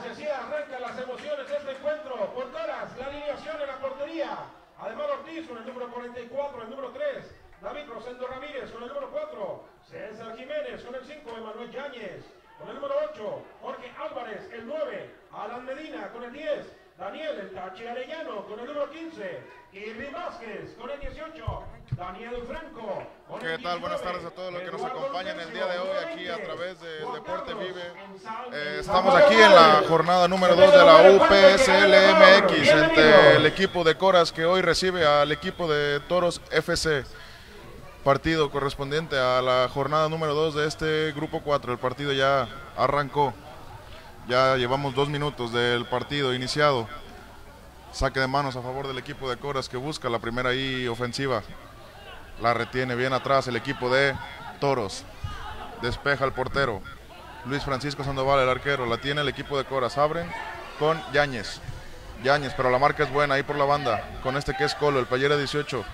Y así arrancan las emociones de este encuentro. Por Coras, la alineación en la portería. Además Ortiz con el número 44, el número 3. David Rosendo Ramírez con el número 4. César Jiménez con el 5. Emanuel Yáñez con el número 8. Jorge Álvarez, el 9. Alan Medina con el 10. Daniel El Tachi Arellano con el número 15. Irving Vázquez con el 18. Daniel Franco con el 19. ¿Qué tal? Buenas tardes a todos los que nos acompañan el día de hoy aquí a través de Deporte Vive. Estamos aquí en la jornada número 2 de la UPSL MX entre el equipo de Coras que hoy recibe al equipo de Toros FC. Partido correspondiente a la jornada número 2 de este grupo 4. El partido ya arrancó. Ya llevamos 2 minutos del partido iniciado. Saque de manos a favor del equipo de Coras que busca la primera ahí ofensiva. La retiene bien atrás el equipo de Toros. Despeja el portero. Luis Francisco Sandoval, el arquero. La tiene el equipo de Coras. Abren con Yáñez. Yáñez, pero la marca es buena ahí por la banda. Con este que es Colo, el playera 18.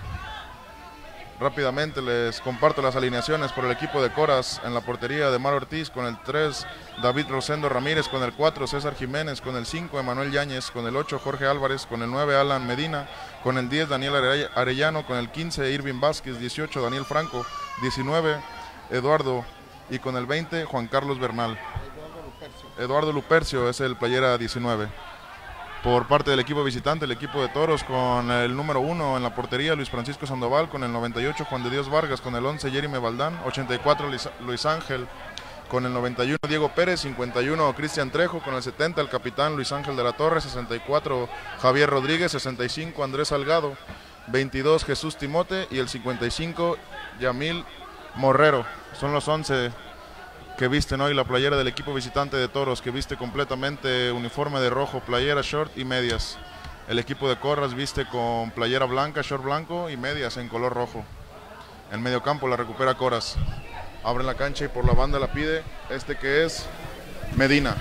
Rápidamente les comparto las alineaciones por el equipo de Coras en la portería de Mar Ortiz con el 3, David Rosendo Ramírez con el 4, César Jiménez con el 5, Emanuel Yáñez con el 8, Jorge Álvarez con el 9, Alan Medina con el 10, Daniel Arellano con el 15, Irving Vázquez, 18, Daniel Franco, 19, Eduardo y con el 20, Juan Carlos Bernal. Eduardo Lupercio es el playera 19. Por parte del equipo visitante, el equipo de Toros con el número 1 en la portería, Luis Francisco Sandoval, con el 98, Juan de Dios Vargas, con el 11, Jeremy Valdán, 84, Luis Ángel, con el 91, Diego Pérez, 51, Cristian Trejo, con el 70, el capitán Luis Ángel de la Torre, 64, Javier Rodríguez, 65, Andrés Salgado, 22, Jesús Timote y el 55, Yamil Morrero. Son los 11 que visten hoy la playera del equipo visitante de Toros, que viste completamente uniforme de rojo, playera, short y medias. El equipo de Coras viste con playera blanca, short blanco y medias en color rojo. En medio campo la recupera Coras. Abre la cancha y por la banda la pide este que es Medina.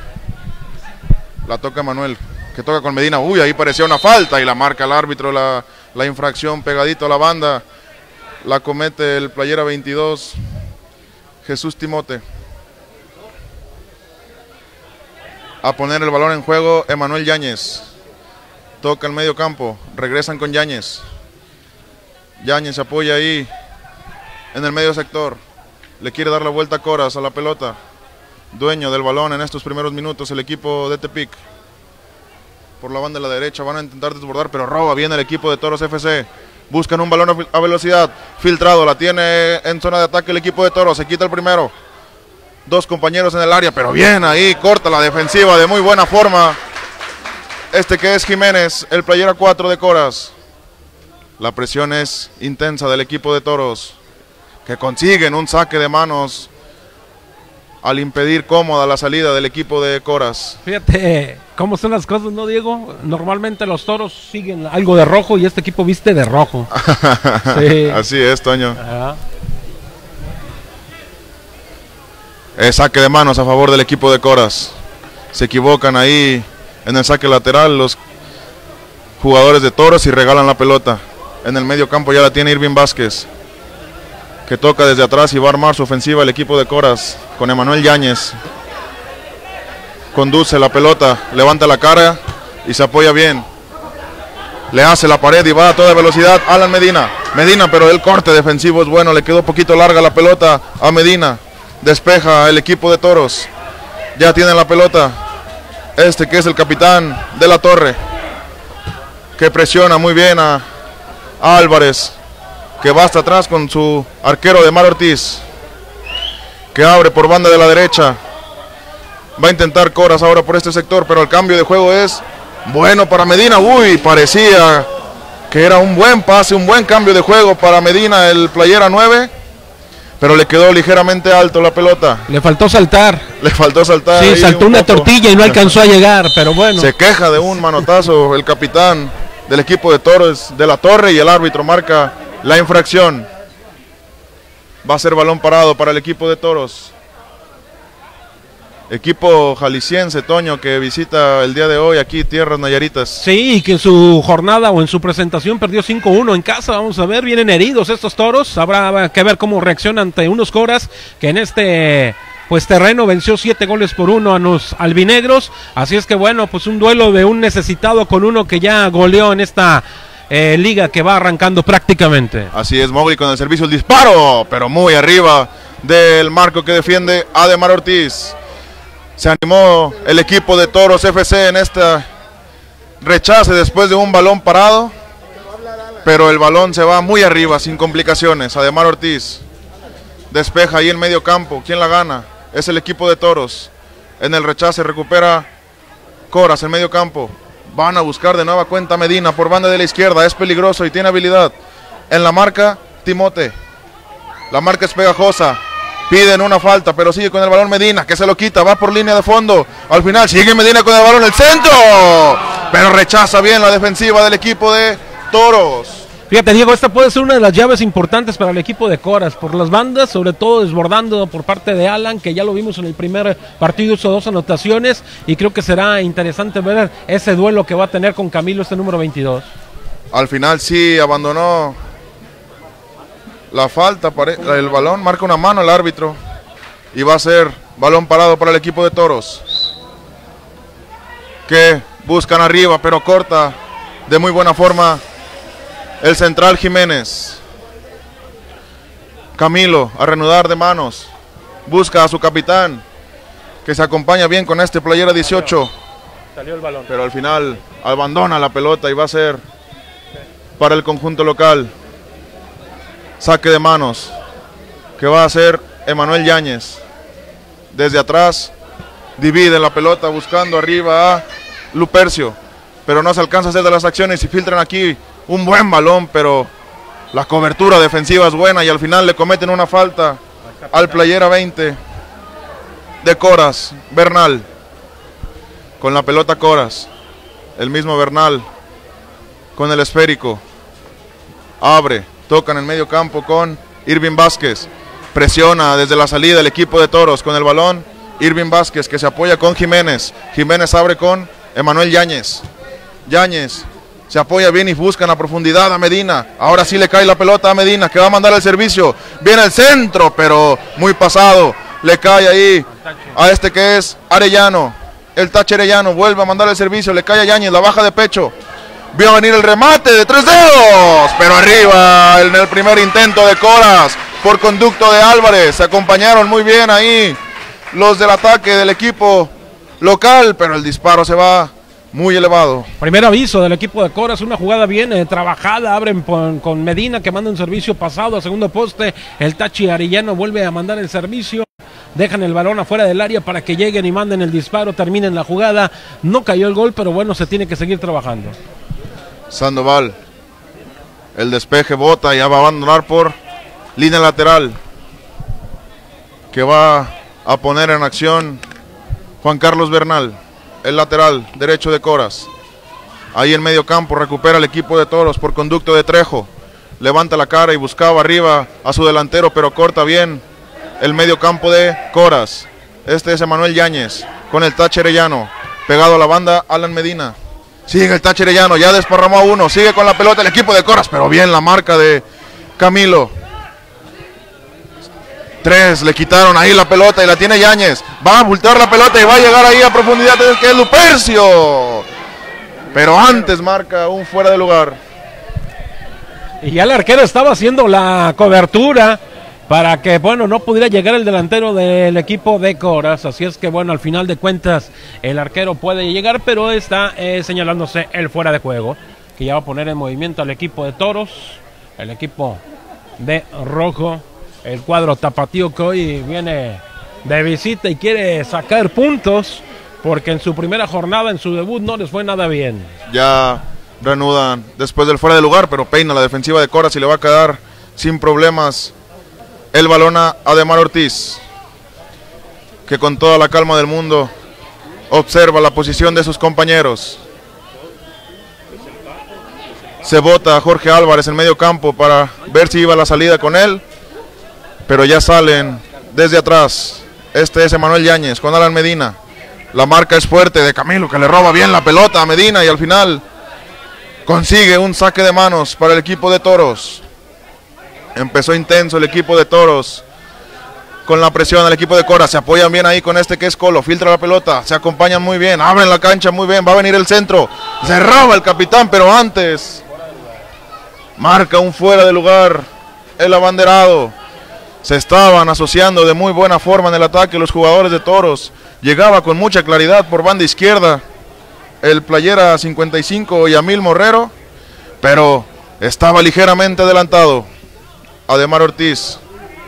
La toca Manuel, que toca con Medina. Uy, ahí parecía una falta y la marca el árbitro, la infracción pegadito a la banda. La comete el playera 22, Jesús Timote. A poner el balón en juego, Emanuel Yáñez. Toca el medio campo, regresan con Yáñez. Yáñez se apoya ahí en el medio sector. Le quiere dar la vuelta a Coras a la pelota. Dueño del balón en estos primeros minutos el equipo de Tepic. Por la banda de la derecha van a intentar desbordar, pero roba bien el equipo de Toros FC. Buscan un balón a velocidad, filtrado, la tiene en zona de ataque el equipo de Toros. Se quita el primero. 2 compañeros en el área, pero bien ahí, corta la defensiva de muy buena forma. Este que es Jiménez, el playera 4 de Coras. La presión es intensa del equipo de Toros, que consiguen un saque de manos al impedir cómoda la salida del equipo de Coras. Fíjate cómo son las cosas, ¿no, Diego? Normalmente los Toros siguen algo de rojo y este equipo viste de rojo. Sí. Así es, Toño. Saque de manos a favor del equipo de Coras. Se equivocan ahí en el saque lateral los jugadores de Toros y regalan la pelota. En el medio campo ya la tiene Irving Vázquez, que toca desde atrás y va a armar su ofensiva el equipo de Coras con Emanuel Yáñez. Conduce la pelota, levanta la cara y se apoya bien. Le hace la pared y va a toda velocidad Alan Medina. Medina, pero el corte defensivo es bueno, le quedó poquito larga la pelota a Medina. Despeja el equipo de Toros. Ya tienen la pelota. Este que es el capitán de la Torre, que presiona muy bien a Álvarez, que va hasta atrás con su arquero de Mar Ortiz, que abre por banda de la derecha. Va a intentar Coras ahora por este sector, pero el cambio de juego es bueno para Medina. Uy, parecía que era un buen pase, un buen cambio de juego para Medina, el playera 9. Pero le quedó ligeramente alto la pelota. Le faltó saltar. Le faltó saltar. Sí, saltó una tortilla y no alcanzó a llegar, pero bueno. Se queja de un manotazo el capitán del equipo de Toros de la Torre y el árbitro marca la infracción. Va a ser balón parado para el equipo de Toros. Equipo jalisciense, Toño, que visita el día de hoy aquí tierras nayaritas. Sí, y que en su jornada o en su presentación perdió 5-1 en casa. Vamos a ver, vienen heridos estos Toros. Habrá que ver cómo reaccionan ante unos Coras que en este pues terreno, venció 7-1 a los albinegros, así es que bueno, pues un duelo de un necesitado con uno que ya goleó en esta liga que va arrancando prácticamente. Así es, Mowgli con el servicio, el disparo, pero muy arriba del marco que defiende Ademar Ortiz. Se animó el equipo de Toros FC en esta rechace después de un balón parado, pero el balón se va muy arriba sin complicaciones. Ademar Ortiz despeja ahí en medio campo. ¿Quién la gana? Es el equipo de Toros. En el rechace recupera Coras en medio campo. Van a buscar de nueva cuenta Medina por banda de la izquierda. Es peligroso y tiene habilidad. En la marca, Timote. La marca es pegajosa. Piden una falta, pero sigue con el balón Medina, que se lo quita, va por línea de fondo. Al final sigue Medina con el balón en el centro, pero rechaza bien la defensiva del equipo de Toros. Fíjate, Diego, esta puede ser una de las llaves importantes para el equipo de Coras, por las bandas, sobre todo desbordando por parte de Alan, que ya lo vimos en el primer partido, hizo 2 anotaciones, y creo que será interesante ver ese duelo que va a tener con Camilo, este número 22. Al final sí abandonó la falta, el balón, marca una mano el árbitro, y va a ser balón parado para el equipo de Toros, que buscan arriba, pero corta de muy buena forma el central Jiménez. Camilo a reanudar de manos, busca a su capitán, que se acompaña bien con este playera 18. Salió el balón, pero al final abandona la pelota y va a ser para el conjunto local. Saque de manos que va a hacer Emanuel Yáñez. Desde atrás divide la pelota buscando arriba a Lupercio, pero no se alcanza a hacer de las acciones y filtran aquí un buen balón, pero la cobertura defensiva es buena y al final le cometen una falta al playera 20 de Coras, Bernal. Con la pelota Coras, el mismo Bernal con el esférico, abre, tocan en medio campo con Irving Vázquez, presiona desde la salida el equipo de Toros con el balón, Irving Vázquez que se apoya con Jiménez, Jiménez abre con Emanuel Yáñez, Yáñez se apoya bien y buscan a profundidad a Medina, ahora sí le cae la pelota a Medina que va a mandar el servicio, viene el centro pero muy pasado, le cae ahí a este que es Arellano, el Tache Arellano vuelve a mandar el servicio, le cae a Yáñez, la baja de pecho. Vio venir el remate de 3 dedos, pero arriba en el primer intento de Coras por conducto de Álvarez. Se acompañaron muy bien ahí los del ataque del equipo local, pero el disparo se va muy elevado. Primer aviso del equipo de Coras, una jugada bien trabajada, abren con Medina que manda un servicio pasado a segundo poste, el Tachi Arellano vuelve a mandar el servicio. Dejan el balón afuera del área para que lleguen y manden el disparo, terminen la jugada. No cayó el gol, pero bueno, se tiene que seguir trabajando. Sandoval, el despeje bota, ya va a abandonar por línea lateral, que va a poner en acción Juan Carlos Bernal, el lateral derecho de Coras. Ahí en medio campo recupera el equipo de Toros por conducto de Trejo, levanta la cara y buscaba arriba a su delantero, pero corta bien el medio campo de Coras. Este es Emanuel Yáñez con el Tache Arellano, pegado a la banda Alan Medina. Sigue el Tache Arellano, ya desparramó a uno, sigue con la pelota el equipo de Coras, pero bien la marca de Camilo. 3, le quitaron ahí la pelota y la tiene Yáñez. Va a abultar la pelota y va a llegar ahí a profundidad, que es Lupercio. Pero antes marca un fuera de lugar. Y ya el arquero estaba haciendo la cobertura para que, bueno, no pudiera llegar el delantero del equipo de Coras, así es que, bueno, al final de cuentas, el arquero puede llegar, pero está señalándose el fuera de juego, que ya va a poner en movimiento al equipo de Toros, el equipo de rojo, el cuadro tapatío que hoy viene de visita y quiere sacar puntos, porque en su primera jornada, en su debut, no les fue nada bien. Ya reanudan después del fuera de lugar, pero peina la defensiva de Coras y le va a quedar sin problemas el balón a Ademar Ortiz, que con toda la calma del mundo observa la posición de sus compañeros. Se bota a Jorge Álvarez en medio campo para ver si iba a la salida con él, pero ya salen desde atrás. Este es Emanuel Yáñez con Alan Medina. La marca es fuerte de Camilo, que le roba bien la pelota a Medina y al final consigue un saque de manos para el equipo de Toros. Empezó intenso el equipo de Toros con la presión al equipo de Coras. Se apoyan bien ahí con este que es Colo. Filtra la pelota. Se acompañan muy bien. Abren la cancha muy bien. Va a venir el centro. Cerraba el capitán, pero antes marca un fuera de lugar el abanderado. Se estaban asociando de muy buena forma en el ataque los jugadores de Toros. Llegaba con mucha claridad por banda izquierda el playera 55 Yamil Morrero, pero estaba ligeramente adelantado Ademar Ortiz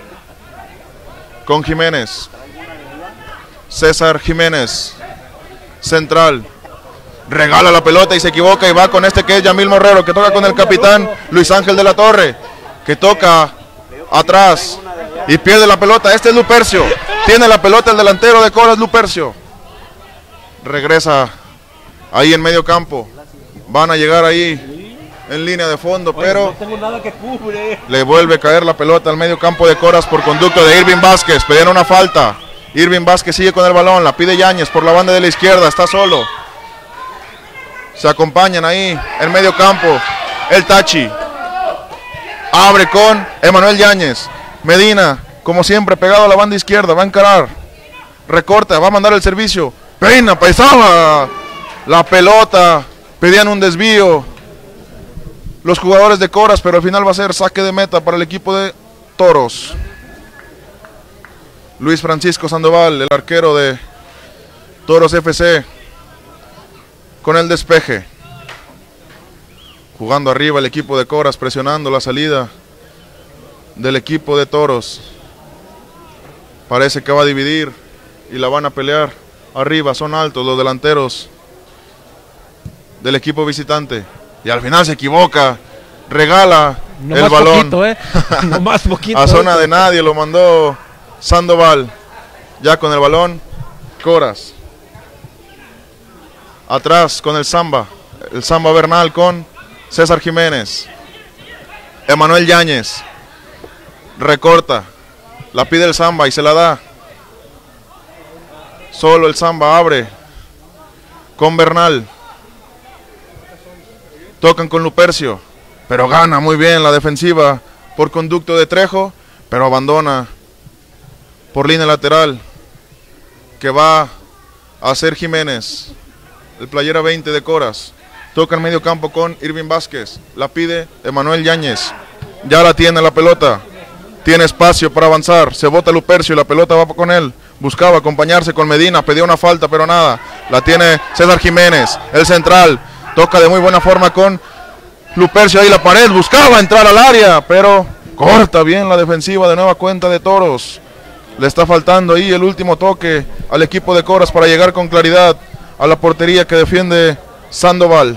con Jiménez. César Jiménez, central, regala la pelota y se equivoca y va con este que es Yamil Morrero, que toca con el capitán Luis Ángel de la Torre, que toca atrás y pierde la pelota. Este es Lupercio, tiene la pelota el delantero de Coras, Lupercio. Regresa ahí en medio campo, van a llegar ahí en línea de fondo, pero no tengo nada que cubre. Le vuelve a caer la pelota al medio campo de Coras por conducto de Irving Vázquez. Pedían una falta. Irving Vázquez sigue con el balón, la pide Yáñez por la banda de la izquierda, está solo. Se acompañan ahí en medio campo el Tachi. Abre con Emanuel Yáñez. Medina, como siempre, pegado a la banda izquierda, va a encarar. Recorta, va a mandar el servicio. Peina, paisaba la pelota. Pedían un desvío los jugadores de Coras, pero al final va a ser saque de meta para el equipo de Toros. Luis Francisco Sandoval, el arquero de Toros FC, con el despeje. Jugando arriba el equipo de Coras, presionando la salida del equipo de Toros. Parece que va a dividir y la van a pelear arriba. Son altos los delanteros del equipo visitante. Y al final se equivoca, regala No el más balón. poquito, no más poquito. A zona de nadie lo mandó Sandoval. Ya con el balón, Coras. Atrás con el Samba Bernal con César Jiménez. Emanuel Yáñez. Recorta. La pide el Samba y se la da. Solo el Samba abre con Bernal. Tocan con Lupercio, pero gana muy bien la defensiva por conducto de Trejo, pero abandona por línea lateral, que va a hacer Jiménez, el playera 20 de Coras. Toca en medio campo con Irving Vázquez, la pide Emanuel Yáñez, ya la tiene la pelota, tiene espacio para avanzar, se bota Lupercio y la pelota va con él. Buscaba acompañarse con Medina, pedía una falta, pero nada, la tiene César Jiménez, el central. Toca de muy buena forma con Lupercio ahí la pared, buscaba entrar al área, pero corta bien la defensiva de nueva cuenta de Toros. Le está faltando ahí el último toque al equipo de Coras para llegar con claridad a la portería que defiende Sandoval.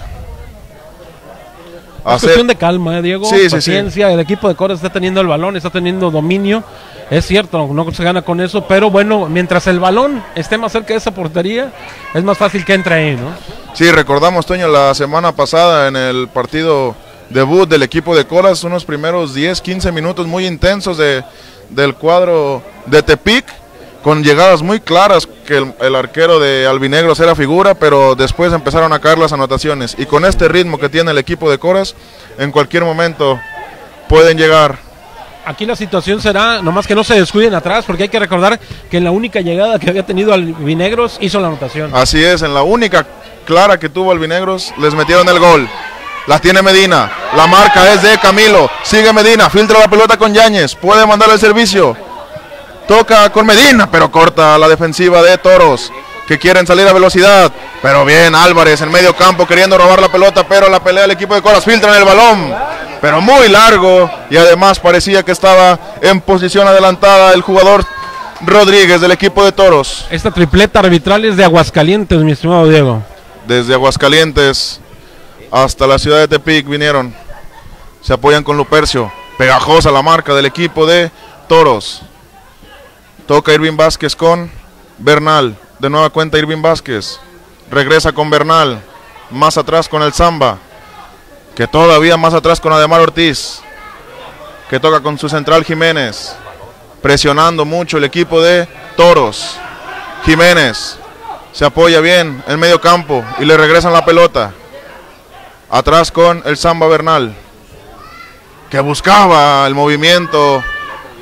Es cuestión de calma, Diego, sí, paciencia. Sí. El equipo de Coras está teniendo el balón, está teniendo dominio. Es cierto, no se gana con eso, pero bueno, mientras el balón esté más cerca de esa portería, es más fácil que entre ahí, ¿no? Sí, recordamos, Toño, la semana pasada en el partido debut del equipo de Coras, unos primeros 10, 15 minutos muy intensos del cuadro de Tepic, con llegadas muy claras, que el arquero de Albinegros era figura, pero después empezaron a caer las anotaciones. Y con este ritmo que tiene el equipo de Coras, en cualquier momento pueden llegar. Aquí la situación será, nomás que no se descuiden atrás, porque hay que recordar que en la única llegada que había tenido Albinegros hizo la anotación. Así es, en la única clara que tuvo Albinegros, les metieron el gol. La tiene Medina, la marca es de Camilo, sigue Medina, filtra la pelota con Yáñez, puede mandar el servicio. Toca con Medina, pero corta la defensiva de Toros, que quieren salir a velocidad. Pero bien, Álvarez en medio campo queriendo robar la pelota, pero la pelea del equipo de Coras, filtran el balón, pero muy largo, y además parecía que estaba en posición adelantada el jugador Rodríguez del equipo de Toros. Esta tripleta arbitral es de Aguascalientes, mi estimado Diego. Desde Aguascalientes hasta la ciudad de Tepic vinieron. Se apoyan con Lupercio, pegajosa la marca del equipo de Toros. Toca Irving Vázquez con Bernal, de nueva cuenta Irving Vázquez, regresa con Bernal, más atrás con el Samba, que todavía más atrás con Ademar Ortiz, que toca con su central Jiménez, presionando mucho el equipo de Toros. Jiménez se apoya bien en medio campo y le regresan la pelota, atrás con el Samba Bernal, que buscaba el movimiento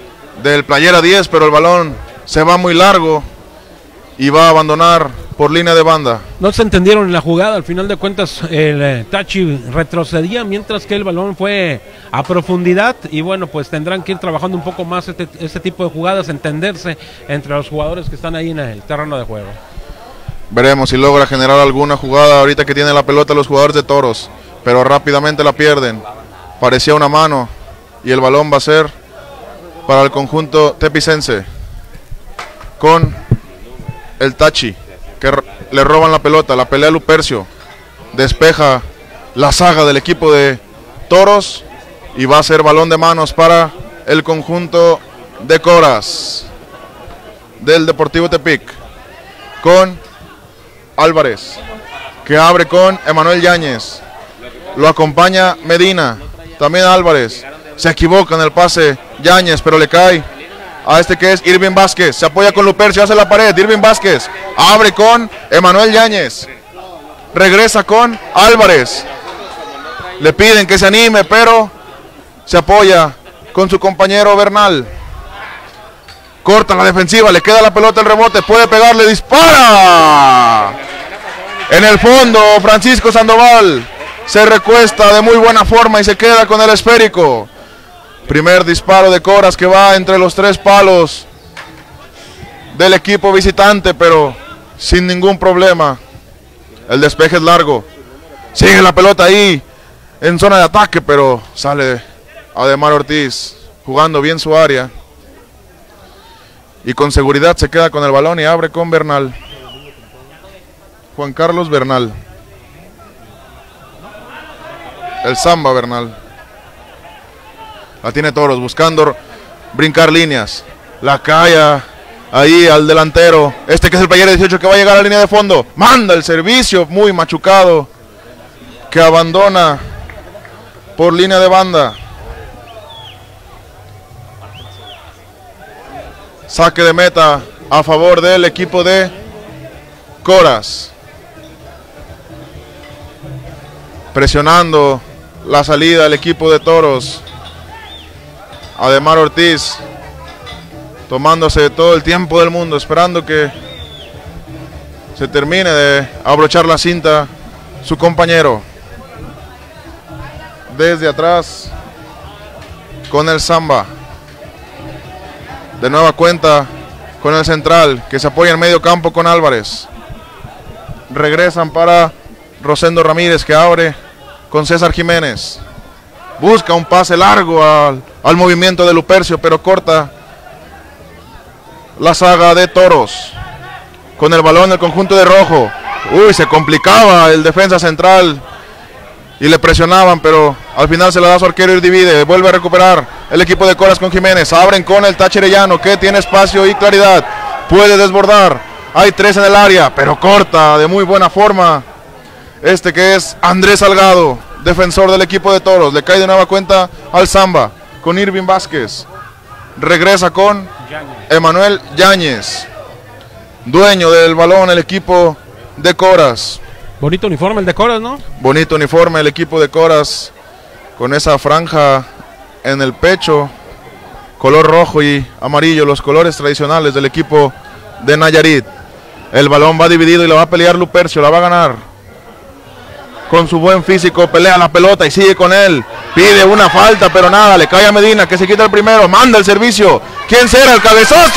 del playera 10, pero el balón se va muy largo y va a abandonar por línea de banda. No se entendieron en la jugada, al final de cuentas el Tachi retrocedía mientras que el balón fue a profundidad y bueno, pues tendrán que ir trabajando un poco más este tipo de jugadas, entenderse entre los jugadores que están ahí en el terreno de juego. Veremos si logra generar alguna jugada ahorita que tiene la pelota los jugadores de Toros, pero rápidamente la pierden. Parecía una mano y el balón va a ser para el conjunto tepicense con el Tachi, que le roban la pelota, la pelea Lupercio, despeja la saga del equipo de Toros y va a ser balón de manos para el conjunto de Coras del Deportivo Tepic con Álvarez, que abre con Emanuel Yáñez, lo acompaña Medina, también Álvarez, se equivoca en el pase Yáñez, pero le cae a este que es Irving Vázquez, se apoya con Lupercio, hace la pared, Irving Vázquez, abre con Emanuel Yáñez, regresa con Álvarez, le piden que se anime, pero se apoya con su compañero Bernal, corta la defensiva, le queda la pelota, el rebote, puede pegarle, dispara, en el fondo Francisco Sandoval, se recuesta de muy buena forma y se queda con el esférico. Primer disparo de Coras que va entre los 3 palos del equipo visitante, pero sin ningún problema. El despeje es largo. Sigue la pelota ahí en zona de ataque, pero sale Ademar Ortiz jugando bien su área. Y con seguridad se queda con el balón y abre con Bernal. Juan Carlos Bernal. El Zamba Bernal. La tiene Toros buscando brincar líneas. La cae ahí al delantero. Este que es el playero 18 que va a llegar a la línea de fondo. Manda el servicio muy machucado. Que abandona por línea de banda. Saque de meta a favor del equipo de Coras. Presionando la salida del equipo de Toros. Ademar Ortiz tomándose todo el tiempo del mundo, esperando que se termine de abrochar la cinta su compañero. Desde atrás con el Zamba. De nueva cuenta con el central que se apoya en medio campo con Álvarez. Regresan para Rosendo Ramírez, que abre con César Jiménez. Busca un pase largo al movimiento de Lupercio, pero corta la saga de Toros. Con el balón el conjunto de rojo. Uy, se complicaba el defensa central y le presionaban, pero al final se la da su arquero y divide. Vuelve a recuperar el equipo de Coras con Jiménez. Abren con el Tachi Arellano, que tiene espacio y claridad. Puede desbordar. Hay 3 en el área, pero corta de muy buena forma. Este que es Andrés Salgado, defensor del equipo de Toros. Le cae de nueva cuenta al Zamba con Irving Vázquez. Regresa con Emanuel Yáñez, dueño del balón el equipo de Coras. Bonito uniforme el de Coras, ¿no? Bonito uniforme el equipo de Coras, con esa franja en el pecho, color rojo y amarillo, los colores tradicionales del equipo de Nayarit. El balón va dividido y la va a pelear Lupercio, la va a ganar. Con su buen físico pelea la pelota y sigue con él. Pide una falta, pero nada, le cae a Medina, que se quita el primero, manda el servicio. ¿Quién será el cabezazo?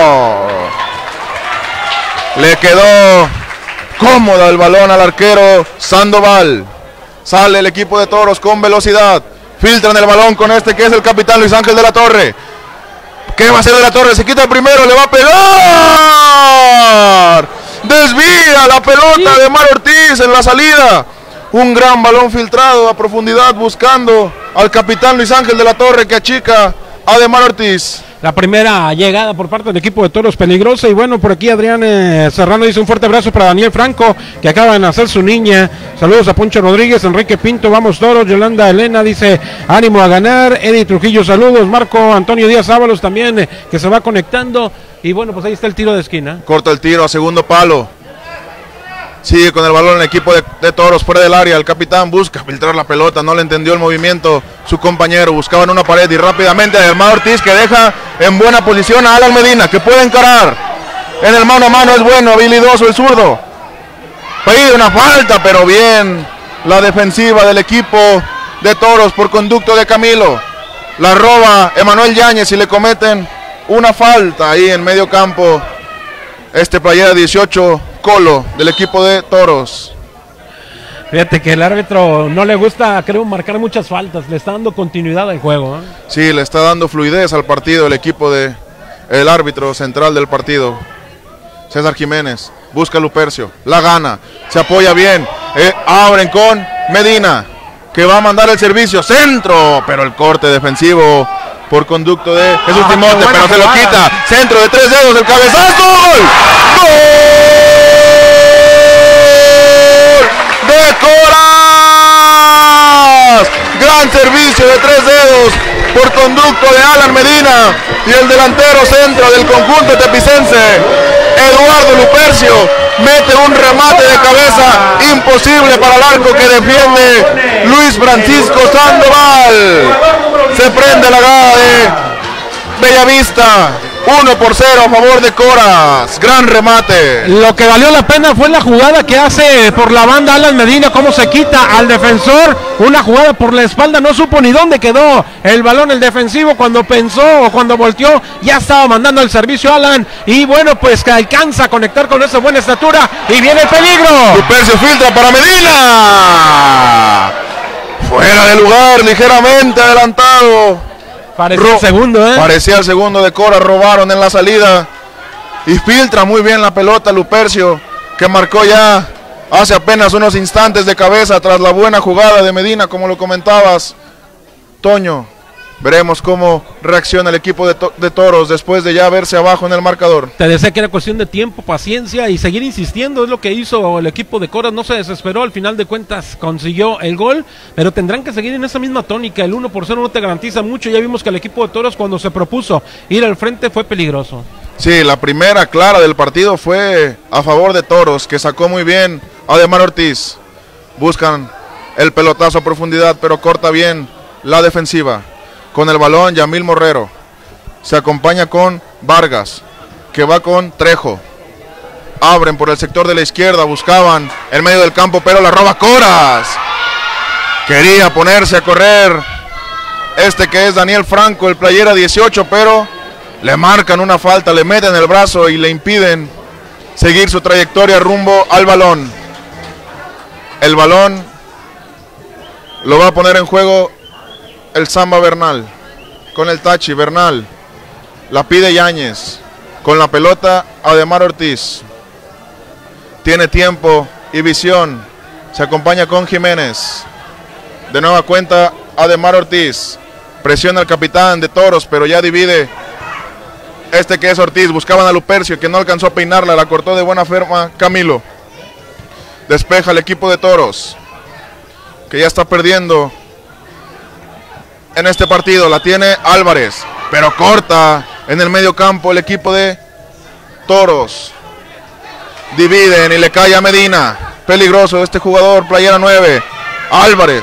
Le quedó cómoda el balón al arquero Sandoval. Sale el equipo de Toros con velocidad. Filtran el balón con este que es el capitán Luis Ángel de la Torre. ¿Qué va a hacer de la Torre? Se quita el primero, le va a pegar. Desvía la pelota de Mar Ortiz en la salida. Un gran balón filtrado a profundidad buscando al capitán Luis Ángel de la Torre, que achica a Ademar Ortiz. La primera llegada por parte del equipo de Toros peligrosa. Y bueno, por aquí Adrián Serrano dice un fuerte abrazo para Daniel Franco, que acaba de nacer su niña. Saludos a Poncho Rodríguez, Enrique Pinto, vamos Toros. Yolanda Elena dice ánimo a ganar. Eddie Trujillo, saludos. Marco Antonio Díaz Ábalos también, que se va conectando. Y bueno, pues ahí está el tiro de esquina. Corta el tiro a segundo palo. Sigue con el balón el equipo de Toros fuera del área. El capitán busca filtrar la pelota, no le entendió el movimiento su compañero. Buscaban una pared y rápidamente Armando Ortiz, que deja en buena posición a Alan Medina, que puede encarar. En el mano a mano es bueno, habilidoso el zurdo. Pide una falta, pero bien la defensiva del equipo de Toros por conducto de Camilo. La roba Emanuel Yáñez y le cometen una falta ahí en medio campo. Playera 18, Colo, del equipo de Toros. Fíjate que el árbitro no le gusta, creo, marcar muchas faltas. Le está dando continuidad al juego, ¿eh? Sí, le está dando fluidez al partido el equipo de el árbitro central del partido. César Jiménez busca a Lupercio, la gana, se apoya bien, abren con Medina, que va a mandar el servicio, centro, pero el corte defensivo por conducto de Jesús Timote, pero se lo quita, centro de 3 dedos, el cabezazo, ¡gol! ¡Gol de Coras! Gran servicio de 3 dedos por conducto de Alan Medina y el delantero centro del conjunto tepicense, Eduardo Lupercio, mete un remate de cabeza imposible para el arco que defiende Luis Francisco Sandoval. Se prende la gana de Bellavista. 1-0 a favor de Coras. Gran remate. Lo que valió la pena fue la jugada que hace por la banda Alan Medina, cómo se quita al defensor. Una jugada por la espalda, no supo ni dónde quedó el balón el defensivo. Cuando pensó o cuando volteó, ya estaba mandando el servicio Alan. Y bueno, pues que alcanza a conectar con esa buena estatura. Y viene el peligro. Lupercio filtra para Medina. Fuera de lugar, ligeramente adelantado. Parecía el segundo, Parecía el segundo de Coras, robaron en la salida. Y filtra muy bien la pelota Lupercio, que marcó ya hace apenas unos instantes de cabeza tras la buena jugada de Medina, como lo comentabas, Toño. Veremos cómo reacciona el equipo de Toros después de ya verse abajo en el marcador. Te decía que era cuestión de tiempo, paciencia y seguir insistiendo. Es lo que hizo el equipo de Coras. No se desesperó, al final de cuentas consiguió el gol, pero tendrán que seguir en esa misma tónica. El 1-0 no te garantiza mucho. Ya vimos que el equipo de Toros, cuando se propuso ir al frente, fue peligroso. Sí, la primera clara del partido fue a favor de Toros, que sacó muy bien a Ademar Ortiz. Buscan el pelotazo a profundidad, pero corta bien la defensiva. Con el balón, Yamil Morrero. Se acompaña con Vargas, que va con Trejo. Abren por el sector de la izquierda, buscaban el medio del campo, pero la roba Coras. Quería ponerse a correr que es Daniel Franco, el playera 18, pero le marcan una falta, le meten el brazo y le impiden seguir su trayectoria rumbo al balón. El balón lo va a poner en juego el Samba Bernal, con el Tachi. Bernal la pide Yáñez, con la pelota Ademar Ortiz. Tiene tiempo y visión, se acompaña con Jiménez. De nueva cuenta Ademar Ortiz, presiona al capitán de Toros, pero ya divide que es Ortiz. Buscaban a Lupercio, que no alcanzó a peinarla, la cortó de buena forma Camilo. Despeja el equipo de Toros, que ya está perdiendo en este partido. La tiene Álvarez, pero corta en el medio campo el equipo de Toros. Dividen y le cae a Medina. Peligroso este jugador, playera 9. Álvarez.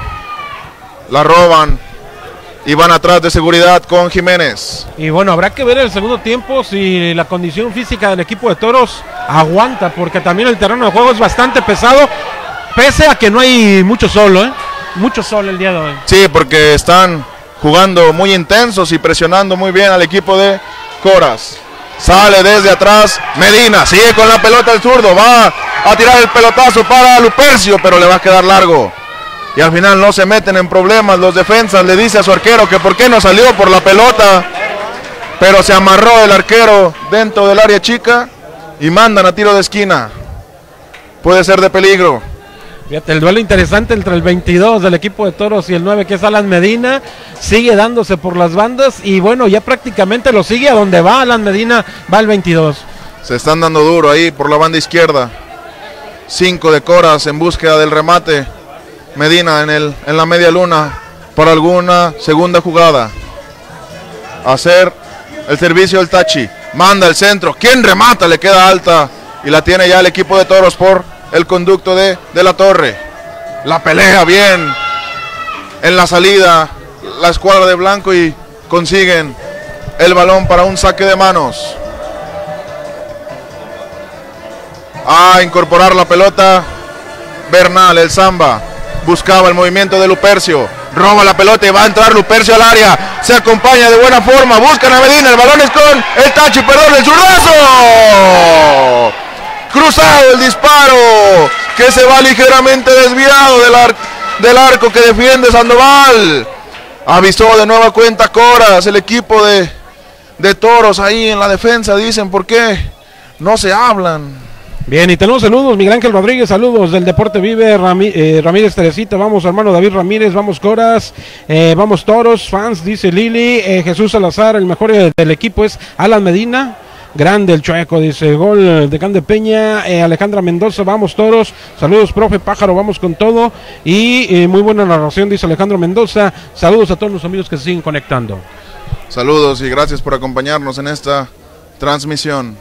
La roban y van atrás de seguridad con Jiménez. Y bueno, habrá que ver el segundo tiempo si la condición física del equipo de Toros aguanta, porque también el terreno de juego es bastante pesado, pese a que no hay mucho sol, mucho sol el día de hoy. Sí, porque están jugando muy intensos y presionando muy bien al equipo de Coras. Sale desde atrás Medina, sigue con la pelota el zurdo, va a tirar el pelotazo para Lupercio, pero le va a quedar largo. Y al final no se meten en problemas los defensas. Le dice a su arquero que por qué no salió por la pelota, pero se amarró el arquero dentro del área chica y mandan a tiro de esquina. Puede ser de peligro. Fíjate, el duelo interesante entre el 22 del equipo de Toros y el 9, que es Alan Medina, sigue dándose por las bandas y bueno, ya prácticamente lo sigue a donde va Alan Medina, va el 22. Se están dando duro ahí por la banda izquierda. 5 de Coras en búsqueda del remate. Medina en la media luna para alguna segunda jugada. Hacer el servicio del Tachi. Manda el centro. ¿Quién remata? Le queda alta. Y la tiene ya el equipo de Toros por el conducto de la Torre. La pelea bien en la salida la escuadra de blanco y consiguen el balón para un saque de manos. A incorporar la pelota Bernal, el Zamba. Buscaba el movimiento de Lupercio. Roba la pelota y va a entrar Lupercio al área. Se acompaña de buena forma. Buscan a Medina. El balón es con el Tachi, perdón, el zurdazo. Cruzado el disparo. Que se va ligeramente desviado del arco que defiende Sandoval. Avisó de nueva cuenta Coras. El equipo de Toros ahí en la defensa. Dicen, ¿por qué no se hablan? Bien, y tenemos saludos, Miguel Ángel Rodríguez, saludos del Deporte Vive, Ramírez Teresita, vamos hermano David Ramírez, vamos Coras, vamos Toros, fans, dice Lili, Jesús Salazar, el mejor del equipo es Alan Medina, grande el Chueco, dice, gol de Can de Peña, Alejandra Mendoza, vamos Toros, saludos profe Pájaro, vamos con todo, y muy buena narración, dice Alejandro Mendoza, saludos a todos los amigos que se siguen conectando. Saludos y gracias por acompañarnos en esta transmisión.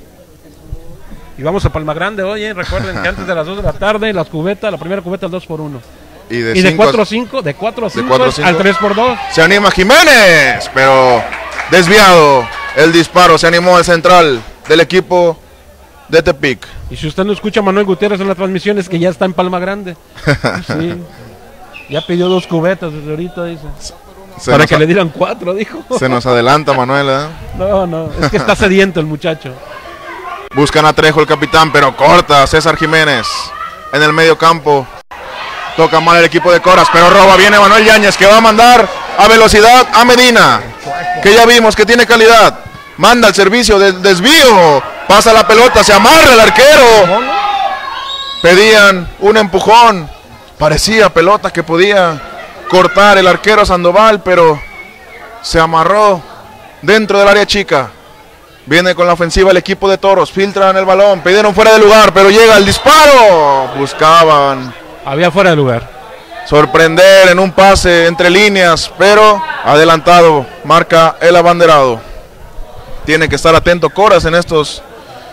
Y vamos a Palma Grande hoy, recuerden que antes de las 2 de la tarde, las cubetas, la primera cubeta al 2x1. Y de 4 a 5, de 4 a 5 al 3x2. Se anima Jiménez, pero desviado el disparo, se animó el central del equipo de Tepic. Y si usted no escucha a Manuel Gutiérrez en la transmisión es que ya está en Palma Grande. Sí. Ya pidió 2 cubetas desde ahorita, dice. Para que le dieran 4, dijo. Se nos adelanta Manuel, ¿eh? No, es que está sediento el muchacho. Buscan a Trejo el capitán, pero corta César Jiménez en el medio campo. Toca mal el equipo de Coras, pero roba. Viene Manuel Yáñez que va a mandar a velocidad a Medina, que ya vimos que tiene calidad. Manda el servicio del desvío. Pasa la pelota, se amarra el arquero. Pedían un empujón. Parecía pelota que podía cortar el arquero Sandoval, pero se amarró dentro del área chica. Viene con la ofensiva el equipo de Toros, filtran el balón, pidieron fuera de lugar, pero llega el disparo. Buscaban. Había fuera de lugar. Sorprender en un pase entre líneas, pero adelantado, marca el abanderado. Tiene que estar atento Coras en estos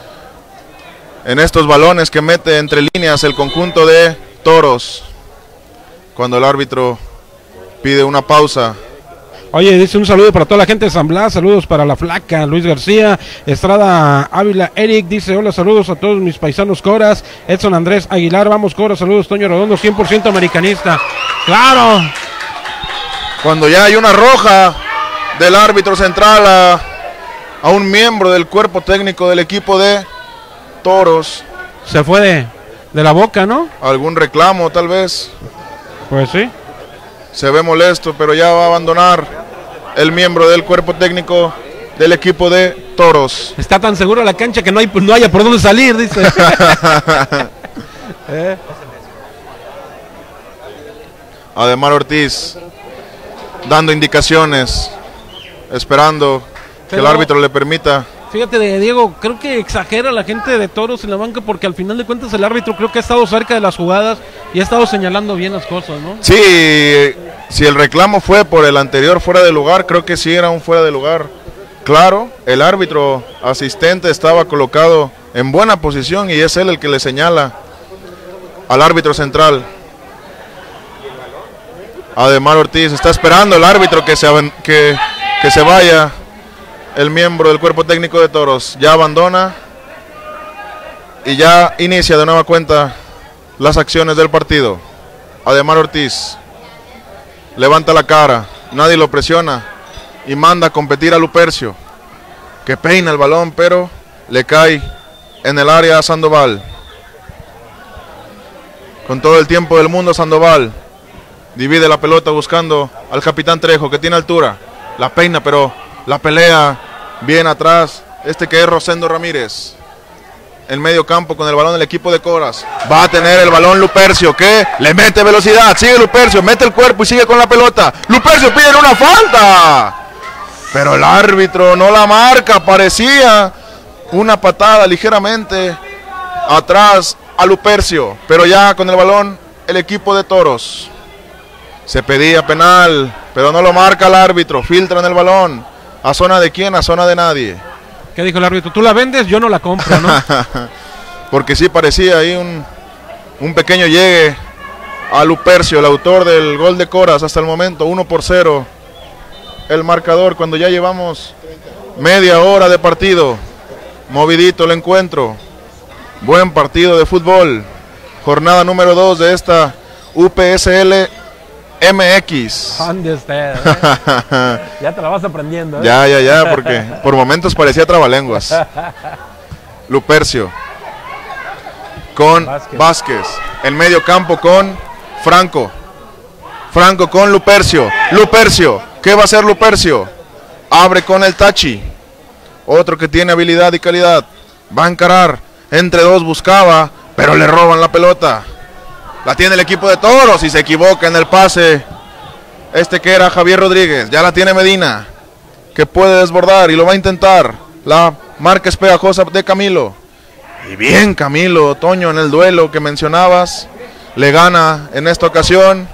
balones que mete entre líneas el conjunto de Toros. Cuando el árbitro pide una pausa. Oye, dice un saludo para toda la gente de San Blas, saludos para la Flaca, Luis García, Estrada Ávila, Eric, dice hola, saludos a todos mis paisanos Coras, Edson Andrés Aguilar, vamos Coras, saludos, Toño Redondo, 100% americanista, claro. Cuando ya hay una roja del árbitro central a un miembro del cuerpo técnico del equipo de Toros. Se fue de la boca, ¿no? Algún reclamo tal vez. Pues sí. Se ve molesto, pero ya va a abandonar el miembro del cuerpo técnico del equipo de Toros. Está tan seguro la cancha que no haya por dónde salir, dice. Ademar Ortiz dando indicaciones, esperando que el árbitro le permita. Fíjate, Diego, creo que exagera la gente de Toros en la banca porque al final de cuentas el árbitro creo que ha estado cerca de las jugadas y ha estado señalando bien las cosas, ¿no? Sí, si el reclamo fue por el anterior fuera de lugar, creo que sí era un fuera de lugar. Claro, el árbitro asistente estaba colocado en buena posición y es él el que le señala al árbitro central. Ademar Ortiz está esperando el árbitro que se vaya. El miembro del cuerpo técnico de Toros ya abandona y ya inicia de nueva cuenta las acciones del partido. Ademar Ortiz levanta la cara, nadie lo presiona y manda a competir a Lupercio, que peina el balón pero le cae en el área a Sandoval. Con todo el tiempo del mundo Sandoval divide la pelota buscando al capitán Trejo, que tiene altura, la peina pero la pelea bien atrás, que es Rosendo Ramírez. En medio campo con el balón del equipo de Coras. Va a tener el balón Lupercio, que le mete velocidad. Sigue Lupercio, mete el cuerpo y sigue con la pelota. Lupercio pide una falta. Pero el árbitro no la marca. Parecía una patada ligeramente atrás a Lupercio. Pero ya con el balón el equipo de Toros. Se pedía penal, pero no lo marca el árbitro. Filtran el balón. ¿A zona de quién? A zona de nadie. ¿Qué dijo el árbitro? ¿Tú la vendes? Yo no la compro, ¿no? Porque sí parecía ahí Un pequeño llegue a Lupercio, el autor del gol de Coras hasta el momento, 1-0. El marcador cuando ya llevamos media hora de partido. Movidito el encuentro. Buen partido de fútbol. Jornada número 2 de esta UPSL MX. ¿Dónde usted? Ya te la vas aprendiendo. Ya, porque por momentos parecía trabalenguas. Lupercio con Vázquez. En medio campo con Franco. Franco con Lupercio. Lupercio. ¿Qué va a hacer Lupercio? Abre con el Tachi. Otro que tiene habilidad y calidad. Va a encarar. Entre dos buscaba, pero le roban la pelota. La tiene el equipo de Toros y se equivoca en el pase. Este que era Javier Rodríguez. Ya la tiene Medina, que puede desbordar y lo va a intentar. La marca es pegajosa de Camilo. Y bien Camilo, Toño, en el duelo que mencionabas. Le gana en esta ocasión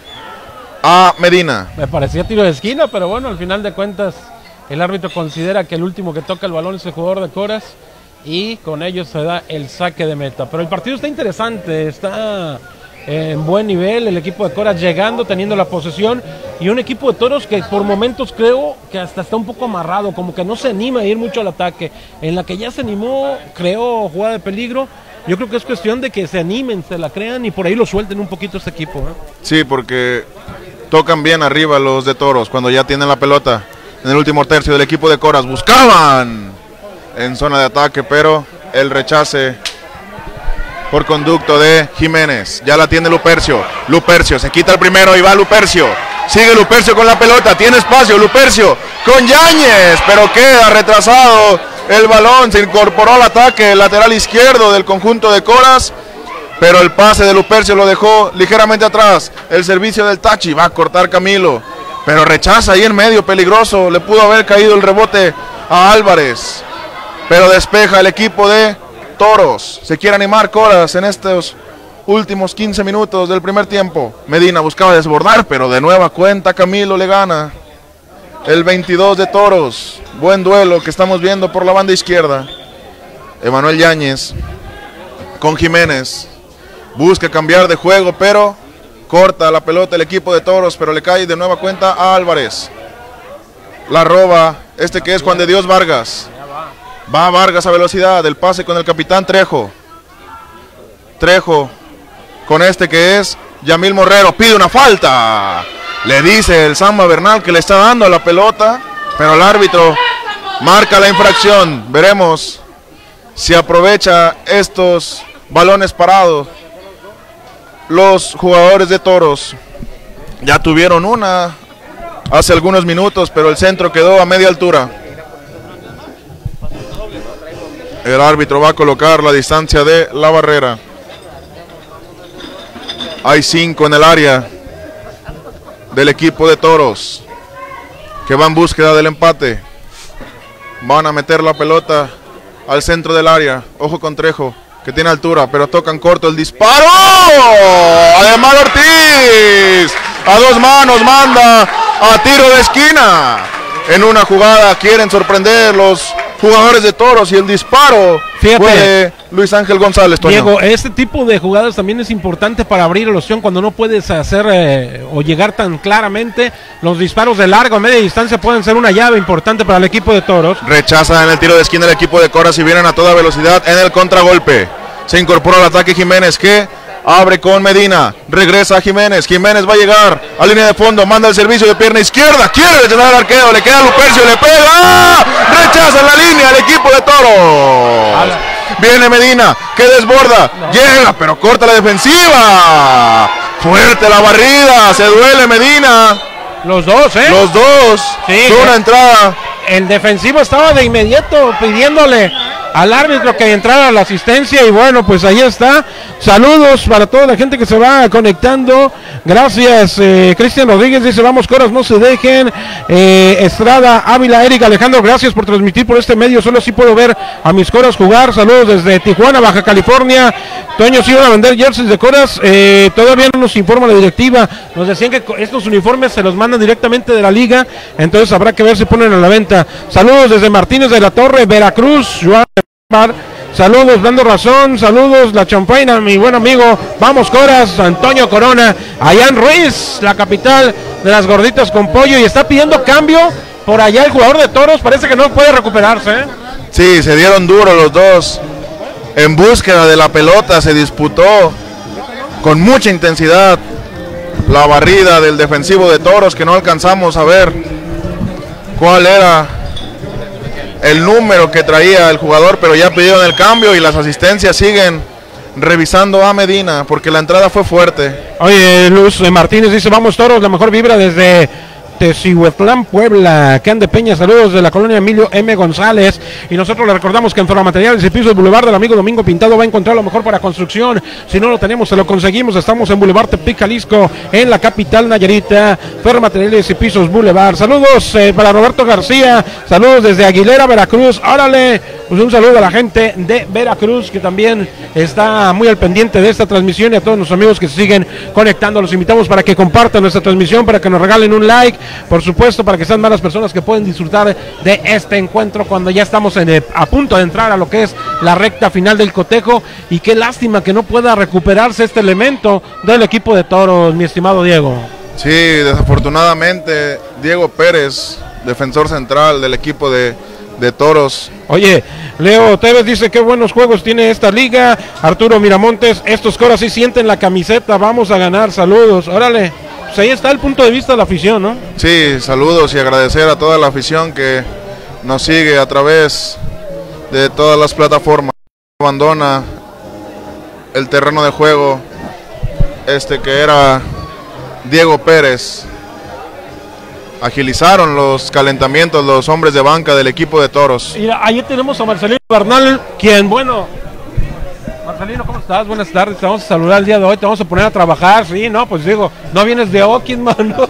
a Medina. Me parecía tiro de esquina, pero bueno, al final de cuentas el árbitro considera que el último que toca el balón es el jugador de Coras y con ello se da el saque de meta. Pero el partido está interesante, está en buen nivel, el equipo de Coras llegando, teniendo la posesión, y un equipo de Toros que por momentos creo que hasta está un poco amarrado, como que no se anima a ir mucho al ataque. En la que ya se animó, creó jugada de peligro. Yo creo que es cuestión de que se animen, se la crean y por ahí lo suelten un poquito este equipo, ¿eh? Sí, porque tocan bien arriba los de Toros cuando ya tienen la pelota. En el último tercio del equipo de Coras buscaban en zona de ataque, pero el rechace por conducto de Jiménez. Ya la tiene Lupercio. Lupercio se quita el primero y va Lupercio. Sigue Lupercio con la pelota. Tiene espacio Lupercio con Yáñez, pero queda retrasado el balón. Se incorporó al ataque el lateral izquierdo del conjunto de Coras, pero el pase de Lupercio lo dejó ligeramente atrás. El servicio del Tachi. Va a cortar Camilo, pero rechaza ahí en medio, peligroso. Le pudo haber caído el rebote a Álvarez, pero despeja el equipo de Toros. Se quiere animar Coras en estos últimos 15 minutos del primer tiempo. Medina buscaba desbordar, pero de nueva cuenta Camilo le gana. El 22 de Toros. Buen duelo que estamos viendo por la banda izquierda. Emanuel Yáñez con Jiménez. Busca cambiar de juego, pero corta la pelota el equipo de Toros, pero le cae de nueva cuenta a Álvarez. La roba este que es Juan de Dios Vargas. Va Vargas a velocidad, el pase con el capitán Trejo. Trejo con este que es Yamil Morrero, pide una falta. Le dice el Samba Bernal que le está dando a la pelota, pero el árbitro marca la infracción. Veremos si aprovecha estos balones parados. Los jugadores de Toros ya tuvieron una hace algunos minutos, pero el centro quedó a media altura. El árbitro va a colocar la distancia de la barrera. Hay 5 en el área del equipo de Toros, que va en búsqueda del empate. Van a meter la pelota al centro del área. Ojo con Trejo, que tiene altura, pero tocan corto el disparo. Además Ortiz, a 2 manos, manda a tiro de esquina. En una jugada quieren sorprender los jugadores de Toros y el disparo fue de Luis Ángel González. Toño. Diego, este tipo de jugadas también es importante para abrir la opción cuando no puedes hacer o llegar tan claramente. Los disparos de larga o media distancia pueden ser una llave importante para el equipo de Toros. Rechaza en el tiro de esquina el equipo de Coras y vienen a toda velocidad en el contragolpe. Se incorpora al ataque Jiménez, que abre con Medina, regresa Jiménez. Jiménez va a llegar a línea de fondo, manda el servicio de pierna izquierda, quiere rechazar al arquero, le queda Lupercio, le pega, rechaza la línea el equipo de Toros. Viene Medina, que desborda, llega, pero corta la defensiva. Fuerte la barrida, se duele Medina. Los dos, Los dos, sí, una entrada. El defensivo estaba de inmediato pidiéndole al árbitro que entrara a la asistencia y bueno, pues ahí está. Saludos para toda la gente que se va conectando. Gracias, Cristian Rodríguez dice, vamos Coras, no se dejen. Estrada, Ávila, Eric Alejandro, gracias por transmitir por este medio, solo así puedo ver a mis Coras jugar. Saludos desde Tijuana, Baja California. Toño, sí van a vender jerseys de Coras, todavía no nos informa la directiva, nos decían que estos uniformes se los mandan directamente de la liga, entonces habrá que ver si ponen a la venta. Saludos desde Martínez de la Torre, Veracruz, Joan saludos, dando razón, saludos, la champaina, mi buen amigo, vamos Coras, Antonio Corona, allá en Ruiz, la capital de las gorditas con pollo, y está pidiendo cambio por allá el jugador de Toros, parece que no puede recuperarse, ¿eh? Sí, se dieron duro los dos, en búsqueda de la pelota, se disputó con mucha intensidad la barrida del defensivo de Toros, que no alcanzamos a ver cuál era el número que traía el jugador, pero ya pidieron el cambio y las asistencias siguen revisando a Medina porque la entrada fue fuerte. Oye, Luz Martínez dice, vamos Toros, la mejor vibra desde Tecihuatlán, Puebla. Can de Peña, saludos de la colonia Emilio M. González. Y nosotros le recordamos que en Materiales y Pisos Boulevard del amigo Domingo Pintado va a encontrar lo mejor para construcción. Si no lo tenemos, se lo conseguimos. Estamos en Boulevard Tepic, Jalisco, en la capital nayarita. Materiales y Pisos Boulevard. Saludos para Roberto García. Saludos desde Aguilera, Veracruz. Órale, pues un saludo a la gente de Veracruz que también está muy al pendiente de esta transmisión, y a todos nuestros amigos que se siguen conectando. Los invitamos para que compartan nuestra transmisión, para que nos regalen un like, por supuesto, para que sean más las personas que pueden disfrutar de este encuentro cuando ya estamos a punto de entrar a lo que es la recta final del cotejo. Y qué lástima que no pueda recuperarse este elemento del equipo de Toros, mi estimado Diego. Sí, desafortunadamente Diego Pérez, defensor central del equipo de Toros. Oye, Leo Tevez dice qué buenos juegos tiene esta liga. Arturo Miramontes, estos Coras sí sienten la camiseta, vamos a ganar, saludos. Órale, pues ahí está el punto de vista de la afición, ¿no? Sí, saludos y agradecer a toda la afición que nos sigue a través de todas las plataformas. Abandona el terreno de juego que era Diego Pérez. Agilizaron los calentamientos los hombres de banca del equipo de Toros. Y ahí tenemos a Marcelino Bernal, quien, bueno, Marcelino, ¿cómo estás? Buenas tardes, te vamos a saludar el día de hoy, te vamos a poner a trabajar, sí, no, pues digo, no vienes de Oquis, mano.